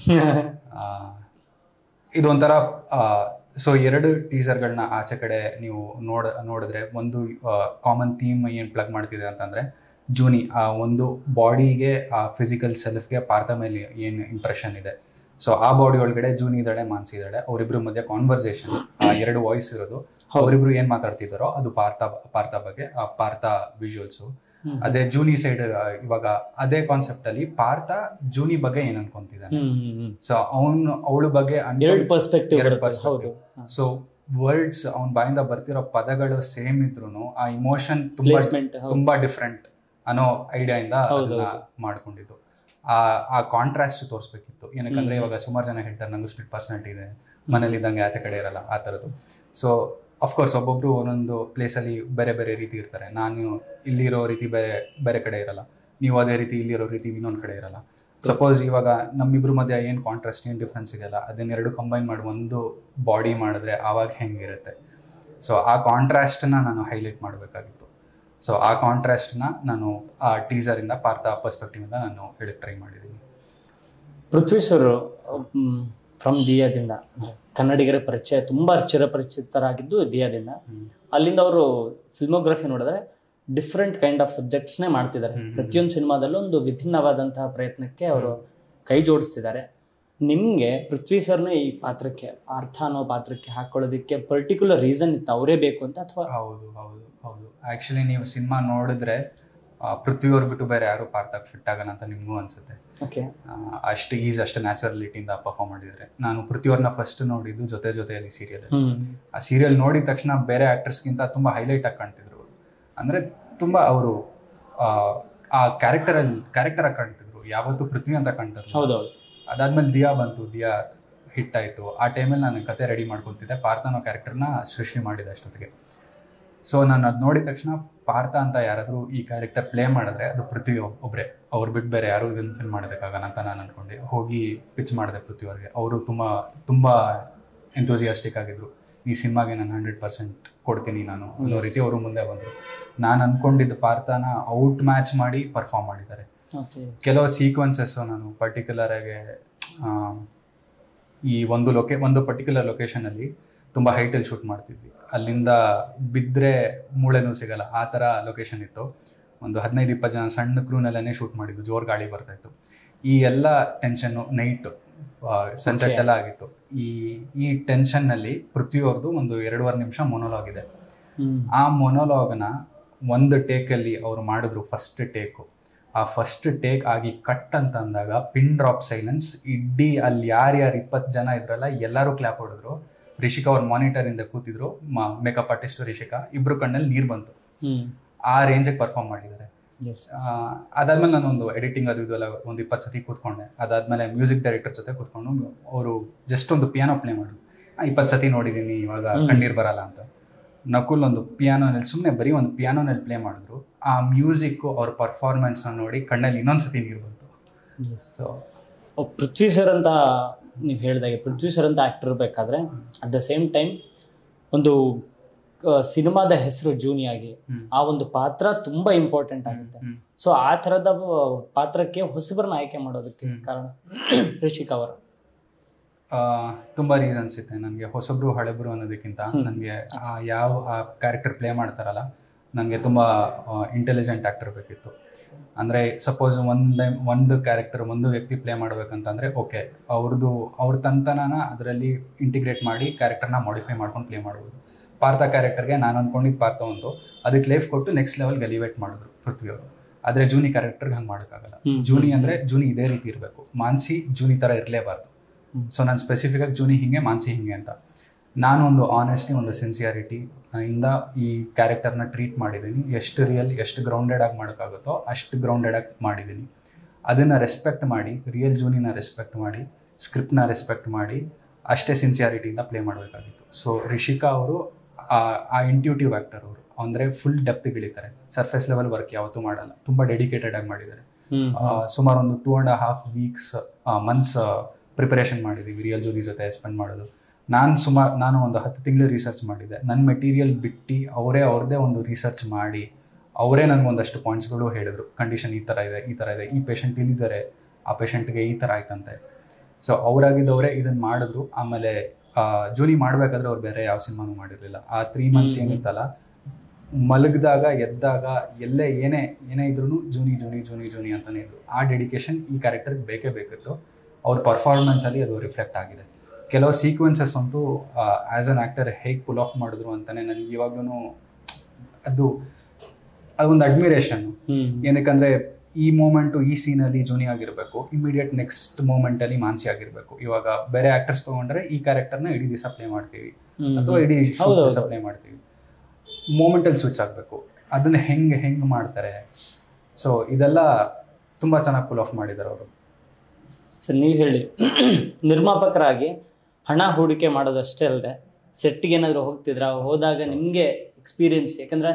ಇದು ಒಂಥರ ಸೊ ಎರಡು ಟೀಸರ್ಗಳನ್ನ ಆಚೆ ಕಡೆ ನೀವು ನೋಡ ನೋಡಿದ್ರೆ ಒಂದು ಕಾಮನ್ ಥೀಮ್ ಏನು ಪ್ಲಗ್ ಮಾಡ್ತಿದೆ ಅಂತಂದ್ರೆ ಜೂನಿ ಆ ಒಂದು ಬಾಡಿಗೆ, ಆ ಫಿಸಿಕಲ್ ಸೆಲ್ಫ್ಗೆ ಪಾರ್ಥ ಮೇಲೆ ಏನು ಇಂಪ್ರೆಷನ್ ಇದೆ. ಸೊ ಆ ಬಾಡಿ ಒಳಗಡೆ ಜೂನಿ ಇದ್ದಾಳೆ, ಮಾನ್ಸಿ ಇದ್ದಾಳೆ, ಅವರಿಬ್ರು ಮಧ್ಯೆ ಕಾನ್ವರ್ಸೇಷನ್, ಆ ಎರಡು ವಾಯ್ಸ್ ಇರೋದು, ಅವರಿಬ್ರು ಏನ್ ಮಾತಾಡ್ತಿದ್ದಾರೋ ಅದು ಪಾರ್ಥ ಪಾರ್ಥ ಬಗ್ಗೆ, ಆ ಪಾರ್ಥ ವಿಜುವಲ್ಸು. ಅದೇ ಜೂನಿ ಸೈಡ್ ಇವಾಗ ಅದೇ ಕಾನ್ಸೆಪ್ಟ್ ಅಲ್ಲಿ ಪಾರ್ಥ ಜೂನಿ ಬಗ್ಗೆ ಏನ್ ಅನ್ಕೊಂತಿದ್ದಾನೆ. ಸೊ ಅವನು ಅವಳ ಬಗ್ಗೆ ಸೊ ವರ್ಡ್ಸ್ ಅವನ ಬಾಯಿಂದ ಬರ್ತಿರೋ ಪದಗಳು ಸೇಮ್ ಇದ್ರು ಆ ಇಮೋಷನ್ ತುಂಬಾ ತುಂಬಾ ಡಿಫ್ರೆಂಟ್ ಅನ್ನೋ ಐಡಿಯಾಯಿಂದ ಮಾಡ್ಕೊಂಡಿದ್ದು. ಆ ಆ ಕಾಂಟ್ರಾಸ್ಟ್ ತೋರಿಸ್ಬೇಕಿತ್ತು. ಏನಕ್ಕಂದ್ರೆ ಇವಾಗ ಸುಮಾರು ಜನ ಹೇಳ್ತಾರೆ ನಂಗೂ ಸ್ಪ್ಲಿಟ್ ಪರ್ಸನಾಲಿಟಿ ಇದೆ, ಮನೇಲಿ ಇದ್ದಂಗೆ ಆಚೆ ಕಡೆ ಇರಲ್ಲ, ಆ ಥರದ್ದು. ಸೊ ಅಫ್ಕೋರ್ಸ್ ಒಬ್ಬೊಬ್ರು ಒಂದೊಂದು ಪ್ಲೇಸಲ್ಲಿ ಬೇರೆ ಬೇರೆ ರೀತಿ ಇರ್ತಾರೆ. ನಾನು ಇಲ್ಲಿರೋ ರೀತಿ ಬೇರೆ ಬೇರೆ ಕಡೆ ಇರಲ್ಲ, ನೀವು ಅದೇ ರೀತಿ ಇಲ್ಲಿರೋ ರೀತಿ ಇನ್ನೊಂದು ಕಡೆ ಇರಲ್ಲ. ಸಪೋಸ್ ಇವಾಗ ನಮ್ಮಿಬ್ರು ಮಧ್ಯೆ ಏನು ಕಾಂಟ್ರಾಸ್ಟ್, ಏನು ಡಿಫ್ರೆನ್ಸ್ ಇದೆಯಲ್ಲ, ಅದನ್ನೆರಡು ಕಂಬೈನ್ ಮಾಡಿ ಒಂದು ಬಾಡಿ ಮಾಡಿದ್ರೆ ಆವಾಗ ಹೆಂಗಿರುತ್ತೆ. ಸೊ ಆ ಕಾಂಟ್ರಾಸ್ಟನ್ನ ನಾನು ಹೈಲೈಟ್ ಮಾಡಬೇಕಾಗಿತ್ತು. ಸೊ ಆ ಕಾಂಟ್ರಾಸ್ಟ್ನ ನಾನು ಆ ಟೀಸರಿಂದ ಪಾರ್ಥ ಪರ್ಸ್ಪೆಕ್ಟಿವಿಂದ ನಾನು ಹೇಳಕ್ಕೆ ಟ್ರೈ ಮಾಡಿದ್ದೀನಿ. ಪೃಥ್ವಿ ಸರ್ ಫ್ರಮ್ ದಿಯಾದಿಂದ ಕನ್ನಡಿಗರ ಪರಿಚಯ ತುಂಬ ಚಿರಪರಿಚಿತರಾಗಿದ್ದು ದಿಯಾದಿಂದ. ಅಲ್ಲಿಂದ ಅವರು ಫಿಲ್ಮೋಗ್ರಫಿ ನೋಡಿದ್ರೆ ಡಿಫ್ರೆಂಟ್ ಕೈಂಡ್ ಆಫ್ ಸಬ್ಜೆಕ್ಟ್ಸ್ನೇ ಮಾಡ್ತಿದ್ದಾರೆ. ಪ್ರತಿಯೊಂದು ಸಿನಿಮಾದಲ್ಲೂ ಒಂದು ವಿಭಿನ್ನವಾದಂತಹ ಪ್ರಯತ್ನಕ್ಕೆ ಅವರು ಕೈ ಜೋಡಿಸ್ತಿದ್ದಾರೆ. ನಿಮಗೆ ಪೃಥ್ವಿ ಸರ್ನ ಈ ಪಾತ್ರಕ್ಕೆ, ಪಾರ್ಥ ಅನ್ನೋ ಪಾತ್ರಕ್ಕೆ ಹಾಕೊಳ್ಳೋದಕ್ಕೆ ಪರ್ಟಿಕ್ಯುಲರ್ ರೀಸನ್ ಇತ್ತು, ಅವರೇ ಬೇಕು ಅಂತ ಅಥವಾ? ಹೌದು ಹೌದು ಹೌದು ಆ್ಯಕ್ಚುಲಿ ನೀವು ಸಿನಿಮಾ ನೋಡಿದ್ರೆ ಪೃಥ್ವಿಯವ್ರು ಬಿಟ್ಟು ಬೇರೆ ಯಾರು ಪಾರ್ಥಕ್ಕೆ ಫಿಟ್ ಆಗೋಣ ಅಂತ ನಿಮಗೂ ಅನ್ಸುತ್ತೆ. ಓಕೆ, ಅಷ್ಟು ಈಸ್ ಅಷ್ಟು ನ್ಯಾಚುರಲಿಟಿಯಿಂದ ಪರ್ಫಾರ್ಮ್ ಮಾಡಿದ್ರೆ. ನಾನು ಪೃಥ್ವಿಯವ್ರನ್ನ ಫಸ್ಟ್ ನೋಡಿದ್ದು ಜೊತೆ ಜೊತೆಯಲ್ಲಿ ಸೀರಿಯಲ್. ಆ ಸೀರಿಯಲ್ ನೋಡಿದ ತಕ್ಷಣ ಬೇರೆ ಆಕ್ಟರ್ಸ್ಗಿಂತ ತುಂಬಾ ಹೈಲೈಟ್ ಆಗಿ ಕಾಣ್ತಿದ್ರು. ಅಂದ್ರೆ ತುಂಬಾ ಅವರು ಆ ಕ್ಯಾರೆಕ್ಟರಲ್ಲಿ ಕ್ಯಾರೆಕ್ಟರ್ ಆಗಿ ಕಾಣ್ತಿದ್ರು, ಯಾವತ್ತೂ ಪೃಥ್ವಿ ಅಂತ ಕಾಣ್ತಾರೆ. ಹೌದೌದು. ಅದಾದ್ಮೇಲೆ ದಿಯಾ ಬಂತು, ದಿಯಾ ಹಿಟ್ ಆಯ್ತು. ಆ ಟೈಮಲ್ಲಿ ನಾನು ಕತೆ ರೆಡಿ ಮಾಡ್ಕೊತಿದ್ದೆ, ಪಾರ್ಥ ಅನ್ನೋ ಕ್ಯಾರೆಕ್ಟರ್ನ ಸೃಷ್ಟಿ ಮಾಡಿದೆ ಅಷ್ಟೊತ್ತಿಗೆ. ಸೊ ನಾನು ಅದು ನೋಡಿದ ತಕ್ಷಣ ಪಾರ್ಥ ಅಂತ ಯಾರಾದರೂ ಈ ಕ್ಯಾರೆಕ್ಟರ್ ಪ್ಲೇ ಮಾಡಿದ್ರೆ ಅದು ಪೃಥ್ವಿ ಒಬ್ಬರೇ. ಅವ್ರು ಬಿಟ್ಟು ಬೇರೆ ಯಾರು ಇದನ್ನು ಫಿಲ್ಮ್ ಮಾಡಬೇಕಾಗಲ್ಲ ಅಂತ ನಾನು ಅನ್ಕೊಂಡೆ. ಹೋಗಿ ಪಿಚ್ ಮಾಡಿದೆ ಪೃಥ್ವಿಯವ್ರಿಗೆ. ಅವರು ತುಂಬ ತುಂಬ ಎಂಥೂಸಿಯಾಸ್ಟಿಕ್ ಆಗಿದ್ರು. ಈ ಸಿನಿಮಾಗೆ ನಾನು ಹಂಡ್ರೆಡ್ ಪರ್ಸೆಂಟ್ ಕೊಡ್ತೀನಿ ನಾನು ಅನ್ನೋ ರೀತಿ ಅವರು ಮುಂದೆ ಬಂದರು. ನಾನು ಅಂದ್ಕೊಂಡಿದ್ದ ಪಾತ್ರನ ಔಟ್ ಮ್ಯಾಚ್ ಮಾಡಿ ಪರ್ಫಾರ್ಮ್ ಮಾಡಿದ್ದಾರೆ. ಕೆಲವು ಸೀಕ್ವೆನ್ಸಸ್ಸು ನಾನು ಪರ್ಟಿಕ್ಯುಲರ್ ಆಗಿ ಈ ಒಂದು ಲೊಕೇ ಒಂದು ಪರ್ಟಿಕ್ಯುಲರ್ ಲೊಕೇಶನಲ್ಲಿ ತುಂಬ ಹೈಟಲ್ಲಿ ಶೂಟ್ ಮಾಡ್ತಿದ್ವಿ. ಅಲ್ಲಿಂದ ಬಿದ್ದರೆ ಮೂಳೆನೂ ಸಿಗಲ್ಲ, ಆ ಥರ ಲೊಕೇಶನ್ ಇತ್ತು. ಒಂದು ಹದಿನೈದು ಇಪ್ಪತ್ತು ಜನ ಸಣ್ಣ ಕ್ರೂನಲ್ಲೇ ಶೂಟ್ ಮಾಡಿದ್ದು. ಜೋರು ಗಾಳಿ ಬರ್ತಾಯಿತ್ತು. ಈ ಎಲ್ಲ ಟೆನ್ಷನ್ನು ನೈಟು ಸನ್ಸೆಟ್ ಎಲ್ಲ ಆಗಿತ್ತು. ಈ ಈ ಟೆನ್ಷನ್ನಲ್ಲಿ ಪೃಥ್ವಿಯವ್ರದ್ದು ಒಂದು ಎರಡೂವರೆ ನಿಮಿಷ ಮೊನೋಲಾಗ್ ಇದೆ. ಆ ಮೊನೋಲಾಗ್ನ ಒಂದು ಟೇಕಲ್ಲಿ ಅವರು ಮಾಡಿದ್ರು ಫಸ್ಟ್ ಟೇಕು. ಆ ಫಸ್ಟ್ ಟೇಕ್ ಆಗಿ ಕಟ್ ಅಂತ ಅಂದಾಗ ಪಿನ್ ಡ್ರಾಪ್ ಸೈಲೆನ್ಸ್. ಇಡೀ ಅಲ್ಲಿ ಯಾರ್ಯಾರು ಇಪ್ಪತ್ತು ಜನ ಇದ್ರಲ್ಲ ಎಲ್ಲರೂ ಕ್ಲಾಪ್ ಹೊಡೆದ್ರು. ರಿಷಿಕಾ ಅವ್ರ ಮಾನಿಟರಿಂದ ಕೂತಿದ್ರು, ಮೇಕಪ್ ಆರ್ಟಿಸ್ಟ್ ರಿಷಿಕಾ, ಇಬ್ರು ಕಣ್ಣಲ್ಲಿ ನೀರು ಬಂತು. ಆ ರೇಂಜಿಗೆ ಪರ್ಫಾರ್ಮ್ ಮಾಡಿದ್ದಾರೆ. ಅದಾದ್ಮೇಲೆ ನಾನೊಂದು ಎಡಿಟಿಂಗ್ ಅದು ಇದೆಲ್ಲ ಒಂದು ಇಪ್ಪತ್ತು ಸತಿ ಕೂತ್ಕೊಂಡೆ. ಅದಾದ್ಮೇಲೆ ಮ್ಯೂಸಿಕ್ ಡೈರೆಕ್ಟರ್ ಜೊತೆ ಕೂತ್ಕೊಂಡು ಅವರು ಜಸ್ಟ್ ಒಂದು ಪಿಯಾನೋ ಪ್ಲೇ ಮಾಡಿದ್ರು. ಇಪ್ಪತ್ತು ಸತಿ ನೋಡಿದ್ದೀನಿ, ಇವಾಗ ಕಣ್ಣೀರು ಬರಲ್ಲ ಅಂತ. ನಕುಲ್ ಒಂದು ಪಿಯಾನೋನಲ್ಲಿ ಸುಮ್ಮನೆ ಬರೀ ಒಂದು ಪಿಯಾನೋನಲ್ಲಿ ಪ್ಲೇ ಮಾಡಿದ್ರು. ಆ ಮ್ಯೂಸಿಕ್ಕು ಅವ್ರ ಪರ್ಫಾರ್ಮೆನ್ಸ್ನ ನೋಡಿ ಕಣ್ಣಲ್ಲಿ ಇನ್ನೊಂದು ಸತಿ ನೀರು ಬಂತು. ಸೊ ಪೃಥ್ವಿ ಸರ್ ಅಂತ ನೀವು ಹೇಳಿದಾಗೆ, ಪೃಥ್ವಿ ಸರ್ ಅಂತ ಆ್ಯಕ್ಟರ್ ಇರಬೇಕಾದ್ರೆ ಅಟ್ ದ ಸೇಮ್ ಟೈಮ್ ಒಂದು ಸಿನಿಮಾದ ಹೆಸರು ಜೂನಿಯಾಗಿ ಆ ಒಂದು ಪಾತ್ರ ತುಂಬಾ ಇಂಪಾರ್ಟೆಂಟ್ ಆಗುತ್ತೆ. ಸೊ ಆ ಥರದ ಪಾತ್ರಕ್ಕೆ ಹೊಸಬರನ್ನ ಆಯ್ಕೆ ಮಾಡೋದಕ್ಕೆ ಕಾರಣ ರಿಷಿಕಾ ಅವರು? ತುಂಬ ರೀಸನ್ಸ್ ಇದೆ. ನನಗೆ ಹೊಸಬ್ರು ಹಳೆಬ್ರು ಅನ್ನೋದಕ್ಕಿಂತ ನನಗೆ ಯಾವ ಆ ಕ್ಯಾರೆಕ್ಟರ್ ಪ್ಲೇ ಮಾಡ್ತಾರಲ್ಲ, ನನಗೆ ತುಂಬ ಇಂಟೆಲಿಜೆಂಟ್ ಆ್ಯಕ್ಟರ್ ಬೇಕಿತ್ತು. ಅಂದರೆ ಸಪೋಸ್ ಒಂದು ಒಂದು ಕ್ಯಾರೆಕ್ಟರ್ ಒಂದು ವ್ಯಕ್ತಿ ಪ್ಲೇ ಮಾಡಬೇಕಂತಂದರೆ ಓಕೆ, ಅವ್ರದ್ದು ಅವ್ರ ತಂತನನ ಅದರಲ್ಲಿ ಇಂಟಿಗ್ರೇಟ್ ಮಾಡಿ ಕ್ಯಾರೆಕ್ಟರ್ನ ಮಾಡಿಫೈ ಮಾಡ್ಕೊಂಡು ಪ್ಲೇ ಮಾಡ್ಬೋದು. ಪಾರ್ಥ ಕ್ಯಾರೆಕ್ಟರ್ಗೆ ನಾನು ಅಂದ್ಕೊಂಡಿದ್ದು ಪಾರ್ಥ ಒಂದು, ಅದಕ್ಕೆ ಲೈಫ್ ಕೊಟ್ಟು ನೆಕ್ಸ್ಟ್ ಲೆವೆಲ್ಗೆ ಎಲಿವೇಟ್ ಮಾಡಿದ್ರು ಪೃಥ್ವಿಯವರು. ಆದರೆ ಜೂನಿ ಕ್ಯಾರೆಕ್ಟರ್ಗೆ ಹಂಗೆ ಮಾಡೋಕ್ಕಾಗಲ್ಲ. ಜೂನಿ ಅಂದರೆ ಜೂನಿ ಇದೇ ರೀತಿ ಇರಬೇಕು, ಮಾನ್ಸಿ ಜೂನಿ ಥರ ಇರಲೇಬಾರ್ದು. ಸೊ ನಾನು ಸ್ಪೆಸಿಫಿಕಾಗಿ ಜೂನಿ ಹಿಂಗೆ, ಮಾನ್ಸಿ ಹಿಂಗೆ ಅಂತ ನಾನು ಒಂದು ಆನೆಸ್ಟಿ, ಒಂದು ಸಿನ್ಸಿಯಾರಿಟಿ ಇಂದ ಈ ಕ್ಯಾರೆಕ್ಟರ್ನ ಟ್ರೀಟ್ ಮಾಡಿದ್ದೀನಿ. ಎಷ್ಟು ರಿಯಲ್, ಎಷ್ಟು ಗ್ರೌಂಡೆಡ್ ಆಗಿ ಮಾಡೋಕ್ಕಾಗುತ್ತೋ ಅಷ್ಟು ಗ್ರೌಂಡೆಡ್ ಆಗಿ ಮಾಡಿದ್ದೀನಿ. ಅದನ್ನು ರೆಸ್ಪೆಕ್ಟ್ ಮಾಡಿ, ರಿಯಲ್ ಜೂನಿನ ರೆಸ್ಪೆಕ್ಟ್ ಮಾಡಿ, ಸ್ಕ್ರಿಪ್ಟ್ನ ರೆಸ್ಪೆಕ್ಟ್ ಮಾಡಿ, ಅಷ್ಟೇ ಸಿನ್ಸಿಯಾರಿಟಿಯಿಂದ ಪ್ಲೇ ಮಾಡಬೇಕಾಗಿತ್ತು. ಸೊ ರಿಷಿಕಾ ಅವರು ಆ ಇಂಟ್ಯೂಟಿವ್ ಆ್ಯಕ್ಟರ್ ಅವರು. ಅಂದರೆ ಫುಲ್ ಡೆಪ್ತಿಗೆ ಇಳಿತಾರೆ, ಸರ್ಫೇಸ್ ಲೆವೆಲ್ ವರ್ಕ್ ಯಾವತ್ತೂ ಮಾಡಲ್ಲ. ತುಂಬ ಡೆಡಿಕೇಟೆಡ್ ಆಗಿ ಮಾಡಿದ್ದಾರೆ. ಸುಮಾರು ಒಂದು two and half weeks months preparation ಮಾಡಿದ್ದೀವಿ ರಿಯಲ್ ಜೂನಿ ಜೊತೆ ಸ್ಪೆಂಡ್ ಮಾಡೋದು. ನಾನು ಸುಮಾರು ನಾನು ಒಂದು ಹತ್ತು ತಿಂಗಳು ರಿಸರ್ಚ್ ಮಾಡಿದ್ದೆ. ನನ್ನ ಮೆಟೀರಿಯಲ್ ಬಿಟ್ಟು ಅವರೇ ಅವ್ರದ್ದೇ ಒಂದು ರಿಸರ್ಚ್ ಮಾಡಿ ಅವರೇ ನನಗೊಂದಷ್ಟು ಪಾಯಿಂಟ್ಸ್ಗಳು ಹೇಳಿದ್ರು. ಕಂಡೀಷನ್ ಈ ಥರ ಇದೆ, ಈ ಥರ ಇದೆ, ಈ ಪೇಷಂಟ್ ಇಲ್ಲಿದ್ದಾರೆ, ಆ ಪೇಷಂಟ್ಗೆ ಈ ಥರ ಆಯ್ತಂತೆ. ಸೊ ಅವರಾಗಿದ್ದವರೇ ಇದನ್ನು ಮಾಡಿದ್ರು. ಆಮೇಲೆ ಜೂನಿ ಮಾಡಬೇಕಾದ್ರೆ ಅವ್ರು ಬೇರೆ ಯಾವ ಸಿನಿಮಾನು ಮಾಡಿರಲಿಲ್ಲ. ಆ ತ್ರೀ ಮಂತ್ಸ್ ಏನಿತ್ತಲ್ಲ, ಮಲಗಿದಾಗ ಎದ್ದಾಗ ಎಲ್ಲೇ ಏನೇ ಏನೇ ಇದ್ರೂ ಜೂನಿ ಜೂನಿ ಜೂನಿ ಜೂನಿ ಅಂತಲೇ ಇದ್ರು. ಆ ಡೆಡಿಕೇಶನ್ ಈ ಕ್ಯಾರೆಕ್ಟರ್ಗೆ ಬೇಕೇ ಬೇಕಿತ್ತು. ಅವ್ರ ಪರ್ಫಾರ್ಮೆನ್ಸಲ್ಲಿ ಅದು ರಿಫ್ಲೆಕ್ಟ್ ಆಗಿದೆ. ಕೆಲವು ಸೀಕ್ವೆನ್ಸಸ್ ಅಂತೂ ಆ್ಯಸ್ ಅನ್ ಆ್ಯಕ್ಟರ್ ಹೇಗೆ ಪುಲ್ ಆಫ್ ಮಾಡಿದ್ರು ಅಂತಲೇ ನನಗೆ ಇವಾಗ್ಲೂ ಅದು ಅದೊಂದು ಅಡ್ಮಿರೇಷನ್ನು. ಏನಕ್ಕಂದರೆ ಈ ಮೂಮೆಂಟು ಈ ಸೀನಲ್ಲಿ ಜೂನಿ ಆಗಿರಬೇಕು, ಇಮಿಡಿಯೇಟ್ ನೆಕ್ಸ್ಟ್ ಮೂಮೆಂಟಲ್ಲಿ ಮಾನ್ಸಿ ಆಗಿರಬೇಕು. ಇವಾಗ ಬೇರೆ ಆ್ಯಕ್ಟರ್ಸ್ ತೊಗೊಂಡ್ರೆ ಈ ಕ್ಯಾರೆಕ್ಟರ್ನ ಇಡೀ ದಿವಸ ಪ್ಲೇ ಮಾಡ್ತೀವಿ ಅಥವಾ ಇಡೀ ದಿವಸ ಪ್ಲೇ ಮಾಡ್ತೀವಿ, ಮೂಮೆಂಟಲ್ಲಿ ಸ್ವಿಚ್ ಆಗಬೇಕು. ಅದನ್ನು ಹೆಂಗೆ ಹೆಂಗೆ ಮಾಡ್ತಾರೆ. ಸೊ ಇದೆಲ್ಲ ತುಂಬ ಚೆನ್ನಾಗಿ ಪುಲ್ ಆಫ್ ಮಾಡಿದ್ದಾರೆ ಅವರು. ಸರ್ ನೀವು ಹೇಳಿ, ನಿರ್ಮಾಪಕರಾಗಿ ಹಣ ಹೂಡಿಕೆ ಮಾಡೋದಷ್ಟೇ ಅಲ್ಲದೆ ಸೆಟ್ಟಿಗೆ ಏನಾದರೂ ಹೋಗ್ತಿದ್ರ, ಹೋದಾಗ ನಿಮಗೆ ಎಕ್ಸ್ಪೀರಿಯನ್ಸ್? ಯಾಕಂದರೆ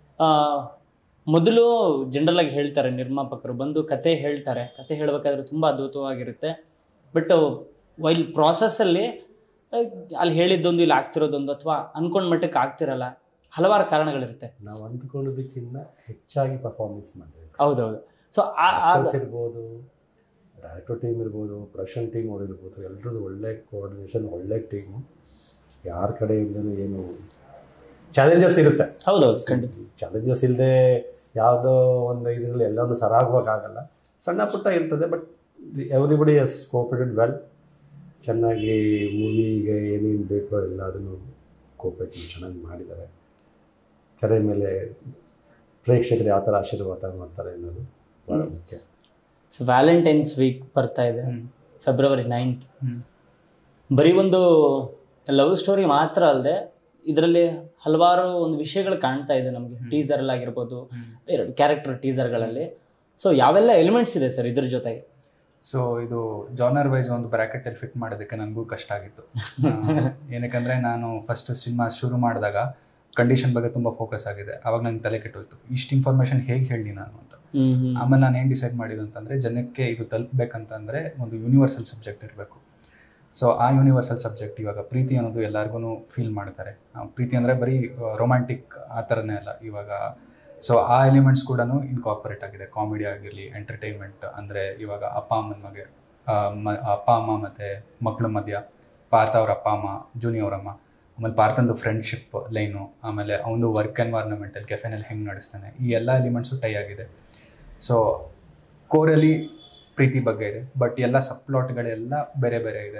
ಮೊದಲು ಜನರಲಾಗಿ ಹೇಳ್ತಾರೆ, ನಿರ್ಮಾಪಕರು ಬಂದು ಕತೆ ಹೇಳ್ತಾರೆ, ಕತೆ ಹೇಳಬೇಕಾದ್ರೆ ತುಂಬ ಅದ್ಭುತವಾಗಿರುತ್ತೆ. ಬಟ್ ವೈಲ್ ಪ್ರಾಸೆಸ್ಸಲ್ಲಿ ಅಲ್ಲಿ ಹೇಳಿದ್ದೊಂದು ಇಲ್ಲಿ ಆಗ್ತಿರೋದೊಂದು ಅಥವಾ ಅಂದ್ಕೊಂಡ ಮಟ್ಟಕ್ಕೆ ಆಗ್ತಿರಲ್ಲ, ಹಲವಾರು ಕಾರಣಗಳಿರುತ್ತೆ. ನಾವು ಅಂದ್ಕೊಳ್ಳೋದಕ್ಕಿಂತ ಹೆಚ್ಚಾಗಿ ಪರ್ಫಾರ್ಮೆನ್ಸ್ ಮಾಡ್ತೀವಿ. ಹೌದೌದು. ಸೊ ಇರ್ಬೋದು, ಡೈರೆಕ್ಟರ್ ಟೀಮ್ ಇರ್ಬೋದು, ಪ್ರೊಡಕ್ಷನ್ ಟೀಮ್ ಅವ್ರು ಇರ್ಬೋದು, ಎಲ್ಲರದ್ದು ಒಳ್ಳೆ ಕೋಆರ್ಡಿನೇಷನ್, ಒಳ್ಳೆ ಟೀಮು. ಯಾರ ಕಡೆಯಿಂದಲೂ ಏನು ಚಾಲೆಂಜಸ್ ಇರುತ್ತೆ. ಹೌದೌದು, ಖಂಡಿತ. ಚಾಲೆಂಜಸ್ ಇಲ್ಲದೆ ಯಾವುದೋ ಒಂದು ಇದರಲ್ಲಿ ಎಲ್ಲನೂ ಸರಾಗವಾಗಲ್ಲ. ಸಣ್ಣ ಪುಟ್ಟ ಇರ್ತದೆ, but everybody has cooperated well. ಚೆನ್ನಾಗಿ ಮೂವಿಗೆ ಏನೇನು ಬೇಕೋ ಎಲ್ಲ ಅದನ್ನು ಕೋಆಪರೇಟ್ ಚೆನ್ನಾಗಿ ಮಾಡಿದ್ದಾರೆ. ತೆರೆ ಮೇಲೆ ಪ್ರೇಕ್ಷಕರು ಯಾವ ಥರ ಆಶೀರ್ವಾದ ಮಾಡ್ತಾರೆ ಅನ್ನೋದು ಭಾಳ ಮುಖ್ಯ. ಸೊ ವ್ಯಾಲೆಂಟೈನ್ಸ್ ವೀಕ್ ಬರ್ತಾ ಇದೆ, ಫೆಬ್ರವರಿ ನೈನ್ತ್. ಬರೀ ಒಂದು ಲವ್ ಸ್ಟೋರಿ ಮಾತ್ರ ಅಲ್ಲದೆ ಇದರಲ್ಲಿ ಹಲವಾರು ಒಂದು ವಿಷಯಗಳು ಕಾಣ್ತಾ ಇದೆ ನಮಗೆ. ಟೀಸರ್ ಆಗಿರ್ಬೋದು, ಎರಡು ಕ್ಯಾರೆಕ್ಟರ್ ಟೀಸರ್ಗಳಲ್ಲಿ. ಸೊ ಯಾವೆಲ್ಲ ಎಲಿಮೆಂಟ್ಸ್ ಇದೆ ಸರ್ ಇದ್ರ ಜೊತೆಗೆ? ಸೊ ಇದು ಜಾನರ್ ವೈಸ್ ಒಂದು ಬ್ರ್ಯಾಕೆಟಲ್ಲಿ ಫಿಟ್ ಮಾಡೋದಕ್ಕೆ ನನಗೂ ಕಷ್ಟ ಆಗಿತ್ತು. ಏನಕ್ಕಂದರೆ ನಾನು ಫಸ್ಟ್ ಸಿನಿಮಾ ಶುರು ಮಾಡಿದಾಗ ಕಂಡೀಷನ್ ಬಗ್ಗೆ ತುಂಬ ಫೋಕಸ್ ಆಗಿದೆ. ಆವಾಗ ನಂಗೆ ತಲೆ ಕೆಟ್ಟೋಯ್ತು, ಇಷ್ಟು ಇನ್ಫಾರ್ಮೇಷನ್ ಹೇಗೆ ಹೇಳಿ ನಾನು ಅಂತ. ಆಮೇಲೆ ನಾನು ಏನು ಡಿಸೈಡ್ ಮಾಡಿದ್ದು ಅಂತಂದರೆ, ಜನಕ್ಕೆ ಇದು ತಲುಪಬೇಕಂತಂದರೆ ಒಂದು ಯೂನಿವರ್ಸಲ್ ಸಬ್ಜೆಕ್ಟ್ ಇರಬೇಕು. ಸೊ ಆ ಯೂನಿವರ್ಸಲ್ ಸಬ್ಜೆಕ್ಟ್ ಇವಾಗ ಪ್ರೀತಿ ಅನ್ನೋದು ಎಲ್ಲರಿಗೂ ಫೀಲ್ ಮಾಡ್ತಾರೆ. ಪ್ರೀತಿ ಅಂದರೆ ಬರೀ ರೊಮ್ಯಾಂಟಿಕ್ ಆ ಥರನೇ ಅಲ್ಲ ಇವಾಗ. ಸೊ ಆ ಎಲಿಮೆಂಟ್ಸ್ ಕೂಡ ಇನ್ಕಾರ್ಪೊರೇಟ್ ಆಗಿದೆ. ಕಾಮಿಡಿ ಆಗಿರಲಿ, ಎಂಟರ್ಟೈನ್ಮೆಂಟ್ ಅಂದರೆ ಇವಾಗ ಅಪ್ಪ ಅಮ್ಮನ ಮಗೆ ಅಪ್ಪ ಅಮ್ಮ ಮತ್ತು ಮಕ್ಕಳ ಮಧ್ಯ ಪಾರ್ಥ ಅವ್ರ ಅಪ್ಪ ಅಮ್ಮ, ಜೂನಿ ಅವರಮ್ಮ, ಆಮೇಲೆ ಪಾರ್ಥಂದು ಫ್ರೆಂಡ್ಶಿಪ್ ಲೈನು, ಆಮೇಲೆ ಅವನು ವರ್ಕ್ ಎನ್ವೈರ್ಮೆಂಟಲ್ಲಿ ಕೆಫೆನಲ್ಲಿ ಹೆಂಗೆ ನಡೆಸ್ತಾನೆ, ಈ ಎಲ್ಲ ಎಲಿಮೆಂಟ್ಸು ಟೈ ಆಗಿದೆ. ಸೊ ಕೋರಲ್ಲಿ ಪ್ರೀತಿ ಬಗ್ಗೆ ಇದೆ, ಬಟ್ ಎಲ್ಲ ಸಬ್ಪ್ಲಾಟ್ಗಳೆಲ್ಲ ಬೇರೆ ಬೇರೆ ಇದೆ.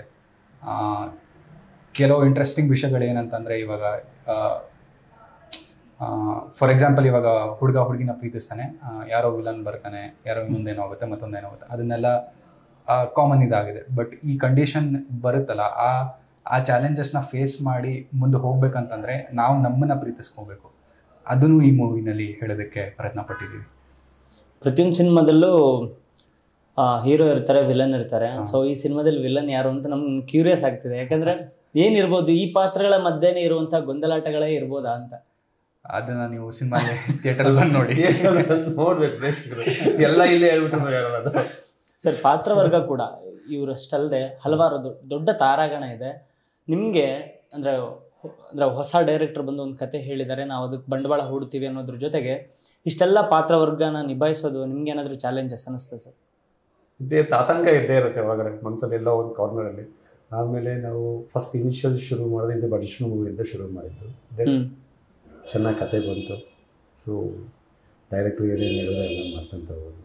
ಕೆಲವು ಇಂಟ್ರೆಸ್ಟಿಂಗ್ ವಿಷಯಗಳೇನಂತಂದರೆ, ಇವಾಗ ಫಾರ್ ಎಕ್ಸಾಂಪಲ್ ಇವಾಗ ಹುಡುಗ ಹುಡುಗಿನ ಪ್ರೀತಿಸ್ತಾನೆ, ಯಾರೋ ವಿಲನ್ ಬರ್ತಾನೆ, ಯಾರೋ ಇನ್ನೊಂದೇನೋ ಆಗುತ್ತೆ, ಮತ್ತೊಂದೇನೋ ಆಗುತ್ತೆ, ಅದನ್ನೆಲ್ಲ ಕಾಮನ್ ಇದಾಗಿದೆ. ಬಟ್ ಈ ಕಂಡೀಷನ್ ಬರುತ್ತಲ್ಲ, ಆ ಆ ಚಾಲೆಂಜಸ್ನ ಫೇಸ್ ಮಾಡಿ ಮುಂದೆ ಹೋಗ್ಬೇಕಂತಂದರೆ ನಾವು ನಮ್ಮನ್ನು ಪ್ರೀತಿಸ್ಕೋಬೇಕು. ಅದನ್ನು ಈ ಮೂವಿನಲ್ಲಿ ಹೇಳೋದಕ್ಕೆ ಪ್ರಯತ್ನ ಪಟ್ಟಿದ್ದೀವಿ. ಪ್ರತಿಯೊಂದು ಸಿನಿಮಾದಲ್ಲೂ ಹೀರೋ ಇರ್ತಾರೆ, ವಿಲನ್ ಇರ್ತಾರೆ. ಸೊ ಈ ಸಿನಿಮಾದಲ್ಲಿ ವಿಲನ್ ಯಾರು ಅಂತ ನಮ್ಗೆ ಕ್ಯೂರಿಯಸ್ ಆಗ್ತಿದೆ. ಯಾಕಂದ್ರೆ ಏನಿರ್ಬೋದು, ಈ ಪಾತ್ರಗಳ ಮಧ್ಯೆನೇ ಇರುವಂಥ ಗೊಂದಲಾಟಗಳೇ ಇರ್ಬೋದಾ ಅಂತ. ಅದನ್ನ ನೀವು ಸಿನಿಮಾ ಥಿಯೇಟರ್ ಬಂದು ನೋಡಿ ನೋಡ್ಬೇಕು. ಎಲ್ಲ ಇಲ್ಲೇ ಹೇಳ್ಬಿಟ್ಟು ಸರ್, ಪಾತ್ರವರ್ಗ ಕೂಡ ಇವರಷ್ಟಲ್ಲದೆ ಹಲವಾರು ದೊಡ್ಡ ತಾರಾಗಣ ಇದೆ. ನಿಮಗೆ ಅಂದರೆ ಅಂದರೆ ಹೊಸ ಡೈರೆಕ್ಟರ್ ಬಂದು ಒಂದು ಕತೆ ಹೇಳಿದ್ದಾರೆ, ನಾವು ಅದಕ್ಕೆ ಬಂಡವಾಳ ಹೂಡ್ತೀವಿ ಅನ್ನೋದ್ರ ಜೊತೆಗೆ ಇಷ್ಟೆಲ್ಲ ಪಾತ್ರವರ್ಗನ ನಿಭಾಯಿಸೋದು ನಿಮ್ಗೆ ಏನಾದರೂ ಚಾಲೆಂಜಸ್ ಅನ್ನಿಸ್ತದೆ ಸರ್? ಇದೇ ಆತಂಕ ಇದ್ದೇ ಇರುತ್ತೆ ಒಳಗಡೆ ಮನಸ್ಸಲ್ಲಿ, ಎಲ್ಲೋ ಒಂದು ಕಾರ್ನರಲ್ಲಿ. ಆಮೇಲೆ ನಾವು ಫಸ್ಟ್ ಇನಿಷಿಯಲ್ ಶುರು ಮಾಡೋದು ಇದು ಬಡಿಷ್ಣು ಮೂವಿಯಿಂದ ಶುರು ಮಾಡಿದ್ದು. ಚೆನ್ನಾಗಿ ಕತೆ ಬಂತು. ಸೊ ಡೈರೆಕ್ಟ್ರು ಏನೇನು ಹೇಳಿದ್ರೆ ಎಲ್ಲ ಮಾಡ್ತಂತ ಹೋಗೋದು.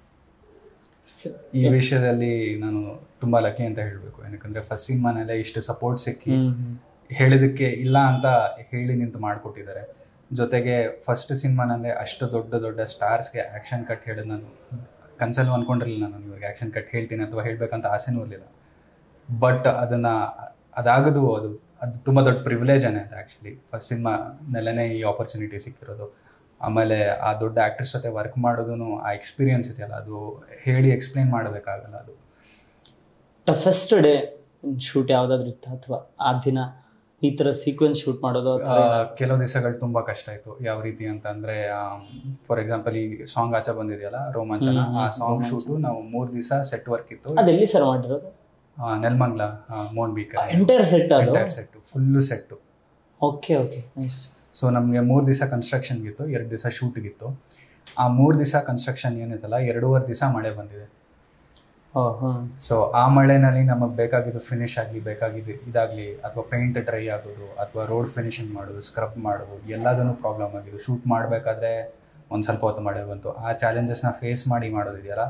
ಈ ವಿಷಯದಲ್ಲಿ ನಾನು ತುಂಬ ಲಕ್ಕಿ ಅಂತ ಹೇಳಬೇಕು. ಏನಕ್ಕಂದರೆ ಫಸ್ಟ್ ಸಿನಿಮಾನಲ್ಲೇ ಇಷ್ಟು ಸಪೋರ್ಟ್ ಸಿಕ್ಕಿ ಹೇಳಿದಕ್ಕೆ ಇಲ್ಲ ಅಂತ ಹೇಳಿ ನಿಂತು ಮಾಡಿಕೊಟ್ಟಿದ್ದಾರೆ. ಜೊತೆಗೆ ಫಸ್ಟ್ ಸಿನಿಮಾನಲ್ಲೇ ಅಷ್ಟು ದೊಡ್ಡ ದೊಡ್ಡ ಸ್ಟಾರ್ಸ್ಗೆ ಆ್ಯಕ್ಷನ್ ಕಟ್ ಹೇಳೋದು ನಾನು ಕನ್ಸಲ್ಲೂ ಅಂದ್ಕೊಂಡಿರಲಿಲ್ಲ. ನಾನು ಇವಾಗ ಆ್ಯಕ್ಷನ್ ಕಟ್ ಹೇಳ್ತೀನಿ ಅಥವಾ ಹೇಳಬೇಕಂತ ಆಸೆನೂ ಇರಲಿಲ್ಲ. ಬಟ್ ಅದನ್ನು ಅದಾಗೋದು ಅದು ಅದು ತುಂಬ ದೊಡ್ಡ ಪ್ರಿವಿಲೇಜನೇ ಅದು. ಆ್ಯಕ್ಚುಲಿ ಫಸ್ಟ್ ಸಿನಿಮಾನಲ್ಲೇ ಈ ಆಪರ್ಚುನಿಟಿ ಸಿಕ್ಕಿರೋದು. ಆಮೇಲೆ ಆ ದೊಡ್ಡ ಆ್ಯಕ್ಟರ್ಸ್ ಜೊತೆ ವರ್ಕ್ ಮಾಡೋದು, ಆ ಎಕ್ಸ್ಪೀರಿಯನ್ಸ್ ಇದೆಯಲ್ಲ, ಅದು ಹೇಳಿ ಎಕ್ಸ್ಪ್ಲೇನ್ ಮಾಡೋದಕ್ಕಾಗಲ್ಲ. ಅದು ಟಫೆಸ್ಟ್ ಡೇ ಶೂಟ್ ಯಾವುದಾದ್ರೂ ಇತ್ತು ಅಥವಾ ಆ ದಿನ ಈ ಥರ ಸೀಕ್ವೆನ್ಸ್ ಶೂಟ್ ಮಾಡೋದು? ಕೆಲವು ದಿವಸಗಳು ತುಂಬ ಕಷ್ಟ ಆಯಿತು. ಯಾವ ರೀತಿ ಅಂತ ಅಂದರೆ, ಫಾರ್ ಎಕ್ಸಾಂಪಲ್ ಈ ಸಾಂಗ್ ಆಚೆ ಬಂದಿದೆಯಲ್ಲ ರೋಮಾಂಚನ, ಆ ಸಾಂಗ್ ಶೂಟು ನಾವು ಮೂರು ದಿವಸ ಸೆಟ್ ವರ್ಕ್ ಇತ್ತು. ಅದೆಲ್ಲಿ ಸರ್ ಮಾಡಿರೋದು? ನೆಲಮಂಗಲ ಮೋನ್ ಬೀಕರ್. Entire set? Entire set, full set. Okay okay nice. So ನಮಗೆ ಮೂರು ದಿವಸ ಕನ್ಸ್ಟ್ರಕ್ಷನ್ಗಿತ್ತು, ಎರಡು ದಿವಸ ಶೂಟ್ಗಿತ್ತು. ಆ ಮೂರು ದಿವಸ ಕನ್ಸ್ಟ್ರಕ್ಷನ್ ಏನಿತ್ತಲ್ಲ, ಎರಡೂವರೆ ದಿವಸ ಮಳೆ ಬಂದಿದೆ. ಸೊ ಆ ಮಳೆನಲ್ಲಿ ನಮಗೆ ಬೇಕಾಗಿದ್ದು ಫಿನಿಶ್ ಆಗಲಿ, ಬೇಕಾಗಿದ್ದು ಇದಾಗಲಿ, ಅಥವಾ ಪೇಂಟ್ ಡ್ರೈ ಆಗೋದು, ಅಥವಾ ರೋಡ್ ಫಿನಿಶಿಂಗ್ ಮಾಡೋದು, ಸ್ಕ್ರಬ್ ಮಾಡೋದು, ಎಲ್ಲದೂ ಪ್ರಾಬ್ಲಮ್ ಆಗಿದ್ದು. ಶೂಟ್ ಮಾಡಬೇಕಾದ್ರೆ ಒಂದು ಸ್ವಲ್ಪ ಹೊತ್ತು ಮಳೆ ಬಂತು. ಆ ಚಾಲೆಂಜಸ್ನ ಫೇಸ್ ಮಾಡಿ ಮಾಡೋದಿದೆಯಲ್ಲ,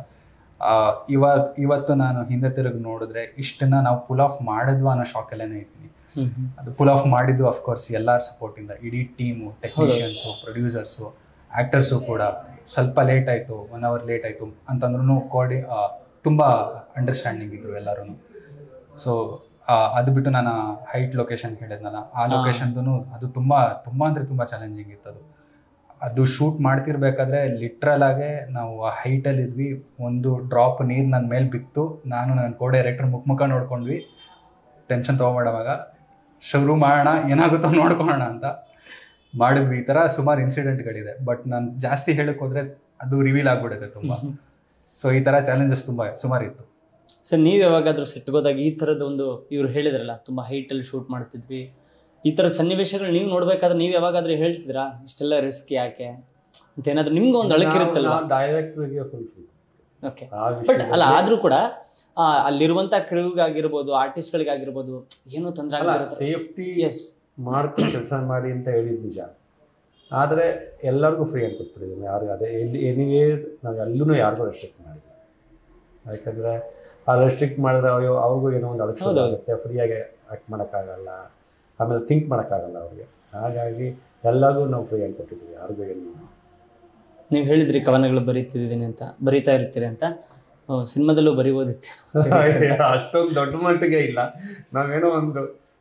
ಇವಾಗ ಇವತ್ತು ನಾನು ಹಿಂದೆ ತಿರುಗಿ ನೋಡಿದ್ರೆ ಇಷ್ಟನ್ನ ನಾವು ಪುಲ್ ಆಫ್ ಮಾಡಿದ್ವಾ ಅನ್ನೋ ಶಾಕಲ್ಲೇ ಇದ್ದೀನಿ. ಅದು ಪುಲ್ ಆಫ್ ಮಾಡಿದ್ದು ಅಫ್ಕೋರ್ಸ್ ಎಲ್ಲರ ಸಪೋರ್ಟಿಂದ, ಇಡೀ ಟೀಮು, ಟೆಕ್ನಿಷಿಯನ್ಸು, ಪ್ರೊಡ್ಯೂಸರ್ಸು, ಆ್ಯಕ್ಟರ್ಸು ಕೂಡ. ಸ್ವಲ್ಪ ಲೇಟ್ ಆಯಿತು, ಒನ್ ಅವರ್ ಲೇಟ್ ಆಯಿತು ಅಂತಂದ್ರೂ ಕೋಡಿ ತುಂಬ ಅಂಡರ್ಸ್ಟ್ಯಾಂಡಿಂಗ್ ಇದ್ರು ಎಲ್ಲರೂ. ಸೊ ಅದು ಬಿಟ್ಟು ನಾನು ಹೈಟ್ ಲೊಕೇಶನ್ ಹೇಳಿದ್ನಲ್ಲ, ಆ ಲೊಕೇಶನ್ದು ಅದು ತುಂಬ ತುಂಬ ಅಂದರೆ ತುಂಬ ಚಾಲೆಂಜಿಂಗ್ ಇತ್ತು. ಅದು ಅದು ಶೂಟ್ ಮಾಡ್ತಿರ್ಬೇಕಾದ್ರೆ ಲಿಟ್ರಲ್ ಆಗೇ ನಾವು ಆ ಹೈಟಲ್ಲಿ ಇದ್ವಿ. ಒಂದು ಡ್ರಾಪ್ ನೀರು ನನ್ನ ಮೇಲೆ ಬಿತ್ತು, ನಾನು ನನ್ನ ಕೋ ಡೈರೆಕ್ಟರ್ ಮುಖ ಮುಖ ನೋಡ್ಕೊಂಡ್ವಿ. ಟೆನ್ಷನ್ ತೊಗೊಬೇಡವಾಗ ಶುರು ಮಾಡೋಣ, ಏನಾಗುತ್ತೋ ನೋಡ್ಕೊಳ್ಳೋಣ ಅಂತ ಮಾಡಿದ್ವಿ. ಈ ಥರ ಸುಮಾರು ಇನ್ಸಿಡೆಂಟ್ಗಳಿದೆ, ಬಟ್ ನಾನು ಜಾಸ್ತಿ ಹೇಳಕ್ಕೆ ಹೋದರೆ ಅದು ರಿವೀಲ್ ಆಗಿಬಿಡುತ್ತೆ ತುಂಬ. ಸೊ ಈ ಥರ ಚಾಲೆಂಜಸ್ ತುಂಬ ಸುಮಾರು ಇತ್ತು. ಸರ್, ನೀವು ಯಾವಾಗಾದರೂ ಸೆಟ್ಗೋದಾಗ ಈ ಥರದ ಒಂದು, ಇವ್ರು ಹೇಳಿದ್ರಲ್ಲ ತುಂಬ ಹೈಟಲ್ಲಿ ಶೂಟ್ ಮಾಡ್ತಿದ್ವಿ, ಈ ಥರದ ಸನ್ನಿವೇಶಗಳು ನೀವು ನೋಡ್ಬೇಕಾದ್ರೆ ನೀವು ಯಾವಾಗಾದ್ರೂ ಹೇಳ್ತಿದ್ರಾ ಇಷ್ಟೆಲ್ಲ ರಿಸ್ಕ್ ಯಾಕೆ ಅಂತ? ಏನಾದರೂ ನಿಮ್ಗೆ ಒಂದು ಅಳಕಿರುತ್ತಲ್ವ? ಡೈರೆಕ್ಟ್ರಿಗೆ ಫುಲ್ ಫ್ರೀ. ಓಕೆ, ಬಟ್ ಅಲ್ಲ ಆದರೂ ಕೂಡ ಅಲ್ಲಿರುವಂಥ ಕ್ರೂಗಾಗಿರ್ಬೋದು, ಆರ್ಟಿಸ್ಟ್ಗಳಿಗಾಗಿರ್ಬೋದು ಏನೋ ತೊಂದರೆ ಆಗಿರುತ್ತೆ. ಸೇಫ್ಟಿ ಎಸ್ ಮಾಡ್ಕೊಂಡು ಕೆಲಸ ಮಾಡಿ ಅಂತ ಹೇಳಿದ್ದು ನಿಜ. ಆದರೆ ಎಲ್ಲರಿಗೂ ಫ್ರೀ ಅಂತ ಕೊಟ್ಬಿಟ್ಟಿದ್ದೀನಿ. ಯಾರು ಅದೇ ಎಲ್ಲಿ ಎನಿವೇ ನಾವು ಎಲ್ಲೂ ಯಾರಿಗೂ ರೆಸ್ಟ್ರಿಕ್ಟ್ ಮಾಡಿದ್ವಿ. ಯಾಕಂದರೆ ಆ ರೆಸ್ಟ್ರಿಕ್ಟ್ ಮಾಡಿದ್ರೆ ಅಯ್ಯೋ ಅವ್ರಿಗೂ ಏನೋ ಒಂದು ಅಳಕ ಆಗುತ್ತೆ, ಫ್ರೀಯಾಗಿ ಆ್ಯಕ್ಟ್ ಮಾಡೋಕ್ಕಾಗಲ್ಲ, ಆಮೇಲೆ ಥಿಂಕ್ ಮಾಡೋಕ್ಕಾಗಲ್ಲ ಅವ್ರಿಗೆ. ಹಾಗಾಗಿ ಎಲ್ಲರಿಗೂ ನಾವು ಫ್ರೀ ಆಗಿ ಕೊಟ್ಟಿದ್ದೀವಿ, ಯಾರಿಗೂ ಏನು. ನೀವು ಹೇಳಿದ್ರಿ ಕವನಗಳು ಬರೀತಿದ್ದೀನಿ ಅಂತ, ಬರೀತಾ ಇರ್ತೀರಿ ಅಂತ. ಸಿನಿಮಾದಲ್ಲೂ ಬರೀಬೋದಿತ್ತು? ಅಷ್ಟೊಂದು ದೊಡ್ಡ ಮಟ್ಟಿಗೆ ಇಲ್ಲ, ನಾವೇನೋ ಒಂದು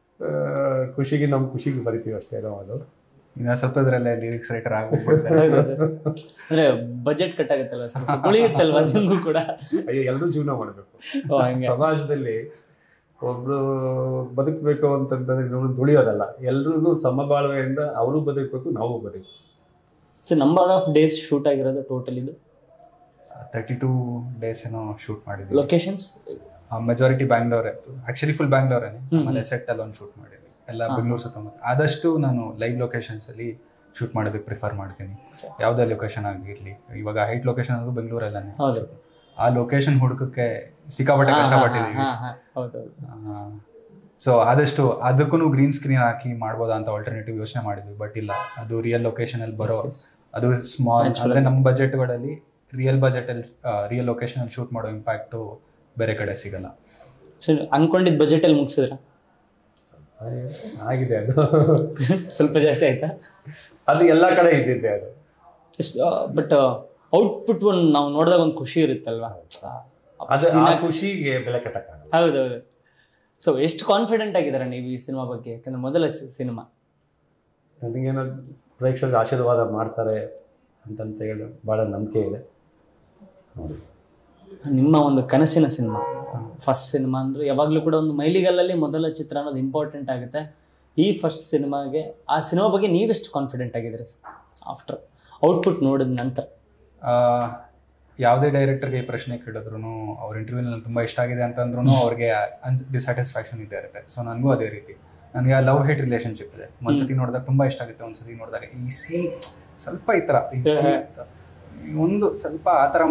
ಖುಷಿಗೆ ನಮ್ಮ ಖುಷಿಗೆ ಬರಿತೀವಿ ಅಷ್ಟೇ. ನಾವು ಅದು ಇನ್ನು ಸ್ವಲ್ಪ ಇದರಲ್ಲೇ ಲಿರಿಕ್ಸ್ ರೈಟರ್ ಆಗ್ಬಿಡ್ತಾರೆ. ಅಂದರೆ ಬಜೆಟ್ ಕಟ್ ಆಗುತ್ತಲ್ವ ಸರ್, ಉಳಿಯುತ್ತಲ್ವ ನಿಮಗೂ ಕೂಡ? ಅಯ್ಯೋ, ಎಲ್ಲರೂ ಜೀವನ ಮಾಡಬೇಕು ಸಮಾಜದಲ್ಲಿ. ಒಬ್ರು ಬದುಕಬೇಕು ಅಂತಂತಂದ್ರೆ ನಾವು ದುಳಿಯೋದಲ್ಲ, ಎಲ್ರಿಗೂ ಸಮಬಾಳ್ವೆಯಿಂದ ಅವರು ಬದುಕಬೇಕು, ನಾವು ಬದುಕಬೇಕು. So number of days shoot ಆಗಿರೋದು ಟೋಟಲ್ ಇದು? ತರ್ಟಿ ಟೂ ಡೇಸ್ ಏನೋ ಶೂಟ್ ಮಾಡಿದ್ವಿ. ಲೊಕೇಶನ್ಸ್ ಮೆಜಾರಿಟಿ ಬ್ಯಾಂಗ್ಳೂರೇ, ಆಕ್ಚುಲಿ ಫುಲ್ ಬ್ಯಾಂಗ್ಳೂರೇನೆ. ಆಮೇಲೆ ಸೆಟ್ ಅಲ್ಲಿ ಒಂದು ಶೂಟ್ ಮಾಡಿದ್ವಿ ಎಲ್ಲ ಬೆಂಗಳೂರು ಸುತ್ತಮುತ್ತ. ಆದಷ್ಟು ನಾನು ಲೈವ್ ಲೊಕೇಶನ್ಸ್ ಅಲ್ಲಿ ಶೂಟ್ ಮಾಡೋದಕ್ಕೆ ಪ್ರಿಫರ್ ಮಾಡ್ತೀನಿ, ಯಾವುದೇ ಲೊಕೇಶನ್ ಆಗಿರ್ಲಿ. ಇವಾಗ ಹೈಟ್ ಲೊಕೇಶನ್ ಅನ್ನೋದು ಬೆಂಗಳೂರಲ್ಲೇ, ಆ ಲೊಕೇಶನ್ ಹುಡುಕಕ್ಕೆ ಸಿಕ್ಕಾಪಟ್ಟೆ ಕಷ್ಟಪಟ್ಟಿದ್ದೀವಿ. ಸೊ ಆದಷ್ಟು ಅದಕ್ಕೂ ಗ್ರೀನ್ ಸ್ಕ್ರೀನ್ ಹಾಕಿ ಮಾಡ್ಬೋದಾ ಅಂತ ಆಲ್ಟರ್ನೇಟಿವ್ ಯೋಚನೆ ಮಾಡಿದ್ವಿ. ಬಟ್ ಇಲ್ಲ, ಅದು ರಿಯಲ್ ಲೊಕೇಶನ್ ಅಲ್ಲಿ ಬರೋ, ಅದು ಸ್ಮಾಲ್ ಅಂದ್ರೆ ನಮ್ಮ ಬಜೆಟ್ಗಳಲ್ಲಿ ರಿಯಲ್ ಬಜೆಟ್ ಅಲ್ಲಿ ರಿಯಲ್ ಲೊಕೇಶನ್ ಅಲ್ಲಿ ಶೂಟ್ ಮಾಡೋ ಇಂಪ್ಯಾಕ್ಟು ಬೇರೆ ಕಡೆ ಸಿಗಲ್ಲ. ಅನ್ಕೊಂಡಿದ್ ಬಜೆಟ್ ಅಲ್ಲಿ ಮುಗಿಸಿದ್ರ? ಆಗಿದೆ, ಅದು ಸ್ವಲ್ಪ ಜಾಸ್ತಿ ಆಯ್ತಾ? ಅದು ಎಲ್ಲ ಕಡೆ ಇದ್ದಿದ್ದೆ ಅದು. ಬಟ್ ಔಟ್ಪುಟ್ ಒಂದು ನಾವು ನೋಡಿದಾಗ ಒಂದು ಖುಷಿ ಇರುತ್ತಲ್ವಾ, ಅದು ಆ ಖುಷಿಗೆ ಬೆಲೆ ಕಟ್ಟಕ್ಕಾಗಲ್ಲ. ಹೌದೌದು. ಸೊ ಎಷ್ಟು ಕಾನ್ಫಿಡೆಂಟ್ ಆಗಿದ್ದಾರೆ ನೀವು ಈ ಸಿನಿಮಾ ಬಗ್ಗೆ? ಯಾಕಂದ್ರೆ ಮೊದಲ ಸಿನಿಮಾ. ನನಗೇನೋ ಪ್ರೇಕ್ಷಕರು ಆಶೀರ್ವಾದ ಮಾಡ್ತಾರೆ ಅಂತಂತ ಹೇಳಿ ಭಾಳ ನಂಬಿಕೆ ಇದೆ. ನೋಡಿ, ನಿಮ್ಮ ಒಂದು ಕನಸಿನ ಸಿನಿಮಾ, ಫಸ್ಟ್ ಸಿನಿಮಾ ಅಂದ್ರೆ ಯಾವಾಗಲೂ ಕೂಡ ಒಂದು ಮೈಲಿಗಲ್ಲಲ್ಲಿ ಮೊದಲ ಚಿತ್ರ ಅನ್ನೋದು ಇಂಪಾರ್ಟೆಂಟ್ ಆಗುತ್ತೆ. ಈ ಫಸ್ಟ್ ಸಿನಿಮಾಗೆ, ಆ ಸಿನಿಮಾ ಬಗ್ಗೆ ನೀವೆಷ್ಟು ಕಾನ್ಫಿಡೆಂಟ್ ಆಗಿದ್ದೀರಿ ಆಫ್ಟರ್ ಔಟ್ಪುಟ್ ನೋಡಿದ ನಂತರ? ಯಾವುದೇ ಡೈರೆಕ್ಟರ್ಗೆ ಈ ಪ್ರಶ್ನೆ ಕೇಳಿದ್ರು, ಅವ್ರ ಇಂಟರ್ವ್ಯೂನಲ್ಲಿ ತುಂಬ ಇಷ್ಟ ಆಗಿದೆ ಅಂತಂದ್ರೂ ಅವ್ರಿಗೆ ಅನ್ಸ್ ಡಿಸ್ಸ್ಯಾಟಿಸ್ಫ್ಯಾಕ್ಷನ್ ಇದ್ದೇ ಇರುತ್ತೆ. ಸೊ ನನಗೂ ಅದೇ ರೀತಿ, ನನಗೆ ಲವ್ ಹೇಟ್ ರಿಲೇಷನ್ಶಿಪ್ ಇದೆ. ಒಂದ್ಸತಿ ನೋಡಿದಾಗ ತುಂಬ ಇಷ್ಟ ಆಗುತ್ತೆ, ಒಂದ್ಸತಿ ನೋಡಿದಾಗ ಈ ಸೀನ್ ಸ್ವಲ್ಪ ಈ ಥರ ಒಂದು ಸ್ವಲ್ಪ ಆ ಥರ.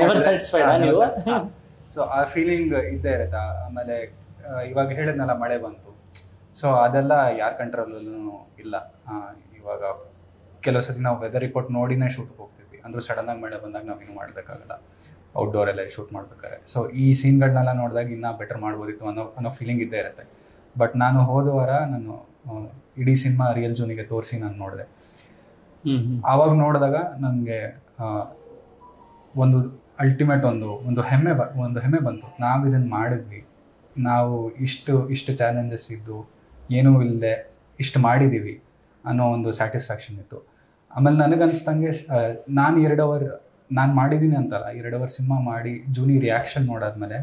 ಸೊ ಆ ಫೀಲಿಂಗ್ ಇದ್ದೇ ಇರುತ್ತೆ. ಆಮೇಲೆ ಇವಾಗ ಹೇಳಿದ್ನಲ್ಲ, ಮಳೆ ಬಂತು. ಸೊ ಅದೆಲ್ಲ ಯಾರ ಕಂಟ್ರೋಲಲ್ಲೂ ಇಲ್ಲ. ಇವಾಗ ಕೆಲವು ಸತಿ ನಾವು ವೆದರ್ ರಿಪೋರ್ಟ್ ನೋಡಿನೇ ಶೂಟ್ಗೆ ಹೋಗ್ತಿದ್ವಿ, ಅಂದ್ರೆ ಸಡನ್ನಾಗಿ ಮಳೆ ಬಂದಾಗ ನಾವೇನು ಮಾಡಬೇಕಾಗಲ್ಲ ಔಟ್ಡೋರೆಲ್ಲ ಶೂಟ್ ಮಾಡ್ಬೇಕಾದ್ರೆ. ಸೊ ಈ ಸೀನ್ಗಳನ್ನೆಲ್ಲ ನೋಡಿದಾಗ ಇನ್ನೂ ಬೆಟರ್ ಮಾಡ್ಬೋದಿತ್ತು ಅನ್ನೋ ಅನ್ನೋ ಫೀಲಿಂಗ್ ಇದ್ದೇ ಇರುತ್ತೆ. ಬಟ್ ನಾನು ಹೋದ ವಾರ ನಾನು ಇಡೀ ಸಿನಿಮಾ ರಿಯಲ್ ಜೂನಿಗೆ ತೋರಿಸಿ ನಾನು ನೋಡಿದೆ. ಆವಾಗ ನೋಡಿದಾಗ ನನಗೆ ಒಂದು ಅಲ್ಟಿಮೇಟ್ ಒಂದು ಒಂದು ಹೆಮ್ಮೆ ಬ ಒಂದು ಹೆಮ್ಮೆ ಬಂತು. ನಾವು ಇದನ್ನು ಮಾಡಿದ್ವಿ, ನಾವು ಇಷ್ಟು ಇಷ್ಟು ಚಾಲೆಂಜಸ್ ಇದ್ದು ಏನೂ ಇಲ್ಲದೆ ಇಷ್ಟು ಮಾಡಿದ್ದೀವಿ ಅನ್ನೋ ಒಂದು ಸ್ಯಾಟಿಸ್ಫ್ಯಾಕ್ಷನ್ ಇತ್ತು. ಆಮೇಲೆ ನನಗನ್ಸ್ದಂಗೆ ನಾನು ಎರಡು ಅವರ್ ನಾನು ಮಾಡಿದ್ದೀನಿ ಅಂತಲ್ಲ, ಎರಡು ಅವರ್ ಸಿನಿಮಾ ಮಾಡಿ ಜೂನಿ ರಿಯಾಕ್ಷನ್ ನೋಡಾದ್ಮೇಲೆ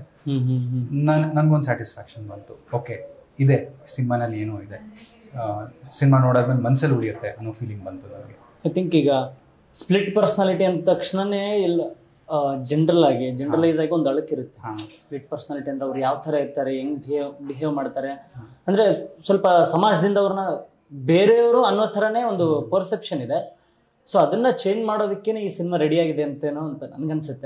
ನನ್ ನನಗೊಂದು ಸ್ಯಾಟಿಸ್ಫ್ಯಾಕ್ಷನ್ ಬಂತು. ಓಕೆ, ಇದೆ ಸಿನಿಮಾನಲ್ಲಿ ಏನೋ ಇದೆ, ಸಿನಿಮಾ ನೋಡಾದ್ಮೇಲೆ ಮನಸ್ಸಲ್ಲಿ ಉಳಿಯುತ್ತೆ ಅನ್ನೋ ಫೀಲಿಂಗ್ ಬಂತು ನನಗೆ. ಐ ಥಿಂಕ್ ಈಗ ಸ್ಪ್ಲಿಟ್ ಪರ್ಸ್ನಾಲಿಟಿ ಅಂದ ತಕ್ಷಣನೇ ಎಲ್ಲ ಜನರಲ್ ಆಗಿ ಜನರಲೈಸ್ ಆಗಿ ಒಂದು ಅಳಕಿರುತ್ತೆ. ಸ್ಪ್ಲಿಟ್ ಪರ್ಸ್ನಾಲಿಟಿ ಅಂದ್ರೆ ಅವ್ರು ಯಾವ ಥರ ಇರ್ತಾರೆ, ಹೆಂಗ್ ಬಿಹೇವ್ ಬಿಹೇವ್ ಮಾಡ್ತಾರೆ ಅಂದ್ರೆ ಸ್ವಲ್ಪ ಸಮಾಜದಿಂದ ಅವ್ರನ್ನ ಬೇರೆಯವರು ಅನ್ನೋ ಥರನೇ ಒಂದು ಪರ್ಸೆಪ್ಷನ್ ಇದೆ. ಸೊ ಅದನ್ನ ಚೇಂಜ್ ಮಾಡೋದಕ್ಕೇನೆ ಈ ಸಿನಿಮಾ ರೆಡಿ ಆಗಿದೆ ಅಂತೇನೋ ಅಂತ ನನ್ಗನ್ಸುತ್ತೆ.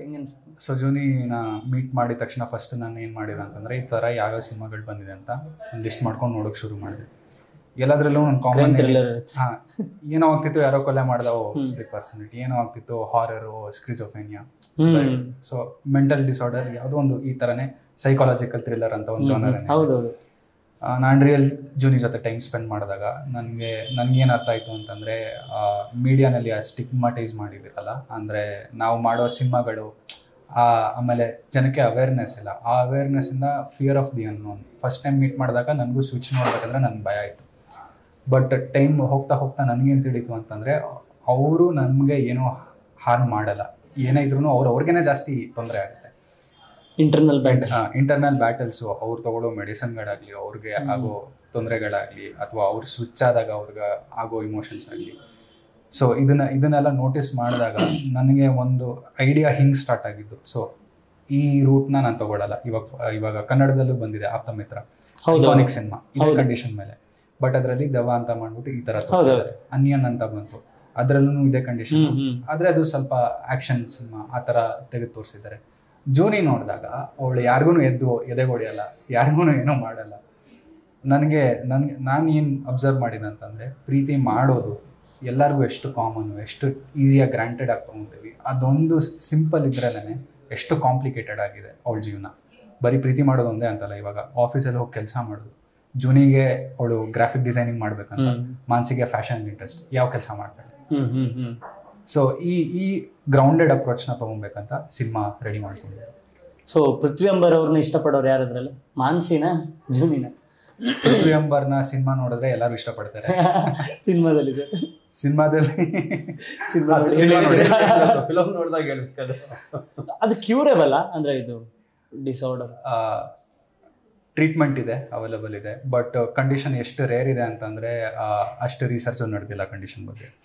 ಸೊ ಜೂನಿನ ಮೀಟ್ ಮಾಡಿದ ತಕ್ಷಣ ಫಸ್ಟ್ ನಾನು ಏನು ಮಾಡಿದೆ ಅಂತಂದ್ರೆ, ಈ ಥರ ಯಾವ್ಯಾವ ಸಿನಿಮಾಗಳು ಬಂದಿದೆ ಅಂತ ಒಂದು ಲಿಸ್ಟ್ ಮಾಡ್ಕೊಂಡು ನೋಡೋಕೆ ಶುರು ಮಾಡಿದೆ. ಎಲ್ಲದ್ರಲ್ಲೂ ಒಂದು ಕಾಮನ್ ಹಾಂ ಏನೋ ಆಗ್ತಿತ್ತು, ಯಾರೋ ಕೊಲೆ ಮಾಡ್ದವು ಸ್ಪ್ಲಿಟ್ ಪರ್ಸನಾಲಿಟಿ, ಏನೋ ಆಗ್ತಿತ್ತು horror, schizophrenia, so mental disorder, ಯಾವುದೋ ಒಂದು ಈ ಥರನೇ ಸೈಕಾಲಜಿಕಲ್ ಥ್ರಿಲ್ಲರ್ ಅಂತ ಒಂದು ಜಾನರ್. ಹೌದೌದು. ನಾನು ರಿಯಲ್ ಜೂನಿ ಜೊತೆ ಟೈಮ್ ಸ್ಪೆಂಡ್ ಮಾಡಿದಾಗ ನನಗೆ ನನಗೇನು ಅರ್ಥ ಆಯಿತು ಅಂತಂದರೆ, ಮೀಡಿಯಾನಲ್ಲಿ ಆ ಸ್ಟಿಗ್ಮಟೈಸ್ ಮಾಡಿದಿರಲ್ಲ, ಅಂದರೆ ನಾವು ಮಾಡೋ ಸಿನಿಮಾಗಳು ಆಮೇಲೆ ಜನಕ್ಕೆ ಅವೇರ್ನೆಸ್ ಇಲ್ಲ, ಆ ಅವೇರ್ನೆಸ್ಸಿಂದ fear of the unknown. First time meet ಮಾಡಿದಾಗ ನನಗೂ ಸ್ವಿಚ್ ನೋಡ್ಬೇಕಂದ್ರೆ ನನಗೆ ಭಯ ಆಯಿತು. ಬಟ್ ಟೈಮ್ ಹೋಗ್ತಾ ಹೋಗ್ತಾ ನನಗೇನು ತಿಳಿತು ಅಂತಂದರೆ, ಅವರು ನಮಗೆ ಏನೋ ಹಾರ್ಮ್ ಮಾಡಲ್ಲ, ಏನೇ ಇದ್ರೂ ಅವ್ರು ಅವ್ರಿಗೇನೆ ಜಾಸ್ತಿ ತೊಂದರೆ ಆಗುತ್ತೆ. ಇಂಟರ್ನಲ್ ಬ್ಯಾಟಲ್ ಇಂಟರ್ನಲ್ ಬ್ಯಾಟಲ್ಸು, ಅವ್ರು ತಗೊಳ್ಳೋ ಮೆಡಿಸನ್ಗಳಾಗಲಿ, ಅವ್ರಿಗೆ ಆಗೋ ತೊಂದರೆಗಳಾಗಲಿ, ಅಥವಾ ಅವ್ರು ಸ್ವಿಚ್ ಆದಾಗ ಅವ್ರಿಗೆ ಆಗೋ ಇಮೋಷನ್ಸ್ ಆಗಲಿ. ಸೊ ಇದನ್ನ ಇದನ್ನೆಲ್ಲ ನೋಟಿಸ್ ಮಾಡಿದಾಗ ನನಗೆ ಒಂದು ಐಡಿಯಾ ಹಿಂಗೆ ಸ್ಟಾರ್ಟ್ ಆಗಿದ್ದು. ಸೊ ಈ ರೂಟ್ನ ನಾನು ತಗೊಳ್ಳಲ್ಲ. ಇವಾಗ ಇವಾಗ ಕನ್ನಡದಲ್ಲೂ ಬಂದಿದೆ ಆಪ್ತ ಮಿತ್ರ, ಐಕಾನಿಕ್ ಸಿನಿಮಾ, ಇದೇ ಕಂಡೀಷನ್ ಮೇಲೆ. ಬಟ್ ಅದರಲ್ಲಿ ದೆವ್ವ ಅಂತ ಮಾಡ್ಬಿಟ್ಟು ಈ ತರ ತೋರಿಸಿದ್ದಾರೆ. ಅನ್ಯನ್ ಅಂತ ಬಂತು, ಅದರಲ್ಲೂ ಇದೇ ಕಂಡೀಷನ್, ಆದ್ರೆ ಅದು ಸ್ವಲ್ಪ ಆಕ್ಷನ್ ಸಿನಿಮಾ ಆ ತರ ತೆಗೆದು ತೋರಿಸಿದ್ದಾರೆ. ಜೂನಿ ನೋಡಿದಾಗ ಅವಳು ಯಾರಿಗೂ ಎದ್ದು ಎದೆಗೊಡಿಯಲ್ಲ, ಯಾರಿಗೂ ಏನೋ ಮಾಡಲ್ಲ. ನನಗೆ ನನ್ಗೆ ನಾನು ಏನು ಅಬ್ಸರ್ವ್ ಮಾಡಿದೆ ಅಂತಂದರೆ, ಪ್ರೀತಿ ಮಾಡೋದು ಎಲ್ಲರಿಗೂ ಎಷ್ಟು ಕಾಮನ್, ಎಷ್ಟು ಈಸಿಯಾಗಿ ಗ್ರಾಂಟೆಡ್ ಆಗಿ ತೊಗೊತೀವಿ. ಅದೊಂದು ಸಿಂಪಲ್ ಇದ್ರಲ್ಲೇ ಎಷ್ಟು ಕಾಂಪ್ಲಿಕೇಟೆಡ್ ಆಗಿದೆ ಅವಳ ಜೀವನ. ಬರೀ ಪ್ರೀತಿ ಮಾಡೋದು ಒಂದೇ ಅಂತಲ್ಲ, ಇವಾಗ ಆಫೀಸಲ್ಲಿ ಹೋಗಿ ಕೆಲಸ ಮಾಡೋದು. ಜೂನಿಗೆ ಅವಳು ಗ್ರಾಫಿಕ್ ಡಿಸೈನಿಂಗ್ ಮಾಡ್ಬೇಕಂತ, ಮಾನಸಿಗೆ ಫ್ಯಾಷನ್ ಇಂಟ್ರೆಸ್ಟ್, ಯಾವ ಕೆಲಸ ಮಾಡ್ತಾಳೆ. ಸೊ ಈ ಈ ಗ್ರೌಂಡೆಡ್ ಅಪ್ರೋಚ್ನ ತೊಗೊಬೇಕಂತ ಸಿನಿಮಾ ರೆಡಿ ಮಾಡ್ಕೊಂಡಿದ್ದೆ. ಸೊ ಪೃಥ್ವಿ ಅಂಬರ್ ಅವ್ರನ್ನ ಇಷ್ಟಪಡೋರು ಯಾರದ್ರಲ್ಲಿ, ಮಾನ್ಸಿನ ಜೂನಿನ? ಪೃಥ್ವಿ ಅಂಬರ್ನ ಸಿನಿಮಾ ನೋಡಿದ್ರೆ ಎಲ್ಲರೂ ಇಷ್ಟಪಡ್ತಾರೆ. ಸಿನಿಮಾದಲ್ಲಿ ಸರ್ ಸಿನಿಮಾದಲ್ಲಿ ಫಿಲಮ್ ನೋಡಿದಾಗ ಹೇಳ್ಬೇಕದು. ಅದು ಕ್ಯೂರೇಬಲ್ ಅಂದ್ರೆ ಇದು ಡಿಸಾರ್ಡರ್ ಟ್ರೀಟ್ಮೆಂಟ್ ಇದೆ, ಅವೈಲಬಲ್ ಇದೆ. ಬಟ್ ಕಂಡೀಷನ್ ಎಷ್ಟು ರೇರ್ ಇದೆ ಅಂತಂದ್ರೆ ಅಷ್ಟು ರಿಸರ್ಚ್ ನಡೆದಿಲ್ಲ ಕಂಡೀಷನ್ ಬಗ್ಗೆ.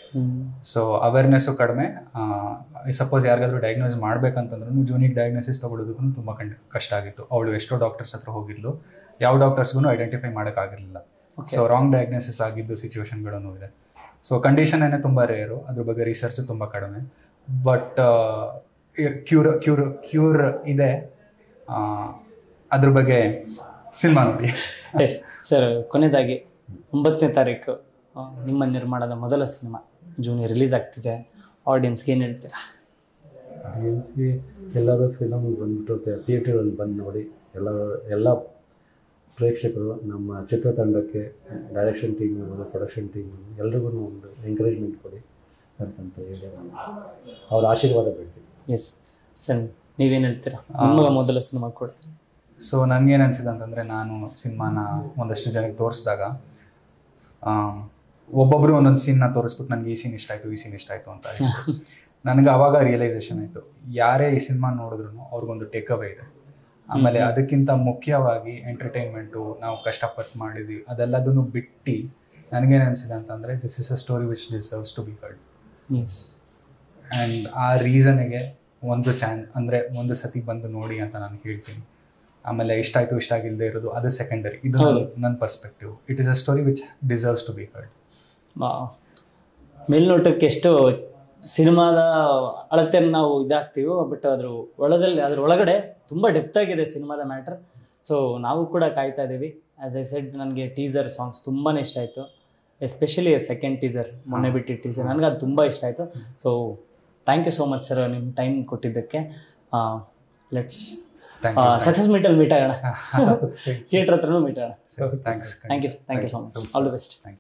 ಸೊ ಅವೇರ್ನೆಸ್ಸು ಕಡಿಮೆ. ಸಪೋಸ್ ಯಾರಿಗಾದ್ರೂ ಡಯಾಗ್ನೋಸ್ ಮಾಡ್ಬೇಕಂತಂದ್ರೂ ಜೂನಿಗೆ ಡಯಾಗ್ನೋಸಿಸ್ ತೊಗೊಳೋದಕ್ಕೂ ತುಂಬ ಕಂಡು ಕಷ್ಟ ಆಗಿತ್ತು. ಅವಳು ಎಷ್ಟೋ ಡಾಕ್ಟರ್ಸ್ ಹತ್ರ ಹೋಗಿದ್ಲು, ಯಾವ ಡಾಕ್ಟರ್ಸ್ಗೂ ಐಡೆಂಟಿಫೈ ಮಾಡೋಕ್ಕಾಗಿರಲಿಲ್ಲ. ಸೊ ರಾಂಗ್ ಡಯಾಗ್ನೋಸಿಸ್ ಆಗಿದ್ದು ಸಿಚುವೇಶನ್ಗಳೂ ಇದೆ. ಸೊ ಕಂಡೀಷನ್ ಏನೇ ತುಂಬ ರೇರು, ಅದ್ರ ಬಗ್ಗೆ ರಿಸರ್ಚ್ ತುಂಬ ಕಡಿಮೆ. ಬಟ್ ಕ್ಯೂರ್ ಕ್ಯೂರ್ ಕ್ಯೂರ್ ಇದೆ, ಅದ್ರ ಬಗ್ಗೆ ಸಿನಿಮಾ ನೋಡಿ. ಎಸ್ ಸರ್, ಕೊನೆಯದಾಗಿ ಒಂಬತ್ತನೇ ತಾರೀಕು ಆ, ನಿಮ್ಮ ನಿರ್ಮಾಣದ ಮೊದಲ ಸಿನಿಮಾ ಜೂನಿ ರಿಲೀಸ್ ಆಗ್ತಿದೆ. ಆಡಿಯನ್ಸ್ಗೆ ಏನು ಹೇಳ್ತೀರಾ? ಆಡಿಯನ್ಸ್ಗೆ ಎಲ್ಲರೂ ಫಿಲಮ್ ಬಂದ್ಬಿಟ್ಟು ಥಿಯೇಟ್ರಲ್ಲಿ ಬಂದು ನೋಡಿ. ಎಲ್ಲ ಎಲ್ಲ ಪ್ರೇಕ್ಷಕರು ನಮ್ಮ ಚಿತ್ರತಂಡಕ್ಕೆ, ಡೈರೆಕ್ಷನ್ ಟೀಮ್ಗೂ, ಪ್ರೊಡಕ್ಷನ್ ಟೀಮ್ಗೂ ಎಲ್ರಿಗೂ ಒಂದು ಎಂಕರೇಜ್ಮೆಂಟ್ ಕೊಡಿ ಅಂತಂತ ಹೇಳಿ ಅವ್ರ ಆಶೀರ್ವಾದ ಬೇಡ್ತೀನಿ. ಎಸ್ ಸರ್, ನೀವೇನು ಹೇಳ್ತೀರಾ ನಿಮ್ಮ ಮೊದಲ ಸಿನಿಮಾ ಕೂಡ? ಸೊ ನನಗೇನು ಅನಿಸಿದೆ ಅಂತಂದರೆ, ನಾನು ಸಿನಿಮಾನ ಒಂದಷ್ಟು ಜನಕ್ಕೆ ತೋರಿಸಿದಾಗ ಒಬ್ಬೊಬ್ಬರು ಒಂದೊಂದು ಸೀನ್ನ ತೋರಿಸ್ಬಿಟ್ಟು ನನಗೆ ಈ ಸೀನ್ ಇಷ್ಟ ಆಯಿತು, ಈ ಸೀನ್ ಇಷ್ಟ ಆಯಿತು ಅಂತ ನನಗೆ ಆವಾಗ ರಿಯಲೈಸೇಷನ್ ಆಯಿತು, ಯಾರೇ ಈ ಸಿನಿಮಾ ನೋಡಿದ್ರು ಅವ್ರಿಗೊಂದು ಟೇಕ್ ಅವೇ ಇದೆ. ಆಮೇಲೆ ಅದಕ್ಕಿಂತ ಮುಖ್ಯವಾಗಿ ಎಂಟರ್ಟೈನ್ಮೆಂಟು, ನಾವು ಕಷ್ಟಪಟ್ಟು ಮಾಡಿದ್ವಿ ಅದೆಲ್ಲದನ್ನು ಬಿಟ್ಟು ನನಗೇನು ಅನಿಸಿದೆ ಅಂತಂದರೆ, this is a story which deserves to be heard. And ಆ ರೀಸನಿಗೆ ಒಂದು ಚಾನ್ ಅಂದರೆ ಒಂದು ಸತಿ ಬಂದು ನೋಡಿ ಅಂತ ನಾನು ಹೇಳ್ತೀನಿ. ಆಮೇಲೆ ಇಷ್ಟ ಆಯಿತು ಇಷ್ಟ ಆಗಿಲ್ಲದೆ ಇರೋದು ಅದು ಸೆಕೆಂಡರಿ. ಇದು ನನ್ನ perspective. It is a story which deserves to be heard. ಮೇಲ್ನೋಟಕ್ಕೆ ಎಷ್ಟು ಸಿನಿಮಾದ ಅಳತೆಯನ್ನು ನಾವು ಇದಾಗ್ತೀವೋ, ಬಟ್ ಅದ್ರ ಒಳದಲ್ಲಿ ಅದ್ರ ಒಳಗಡೆ ತುಂಬ ಡೆಪ್ತ್ ಆಗಿದೆ ಸಿನಿಮಾದ ಮ್ಯಾಟ್ರ್. ಸೊ ನಾವು ಕೂಡ ಕಾಯ್ತಾ ಇದ್ದೀವಿ. ಆ್ಯಸ್ ಐ ಸೆಡ್, ನನಗೆ ಟೀಸರ್ ಸಾಂಗ್ಸ್ ತುಂಬಾ ಇಷ್ಟ ಆಯಿತು. ಎಸ್ಪೆಷಲಿ ಸೆಕೆಂಡ್ ಟೀಸರ್, ಮೊನ್ನೆ ಬಿಟ್ಟಿದ್ದ ಟೀಸರ್, ನನಗೆ ಅದು ತುಂಬ ಇಷ್ಟ ಆಯಿತು. So thank you so much sir, ನಿಮ್ಮ ಟೈಮ್ ಕೊಟ್ಟಿದ್ದಕ್ಕೆ. ಲೆಟ್ಸ್ ಸಕ್ಸಸ್ ಮೀಟಲ್ಲಿ ಮೀಟ್ ಆಗೋಣ, ಥಿಯೇಟರ್ ಹತ್ರನೂ ಮೀಟ್ ಆಗೋಣ. Thanks. Thank you thank you so much. All the best.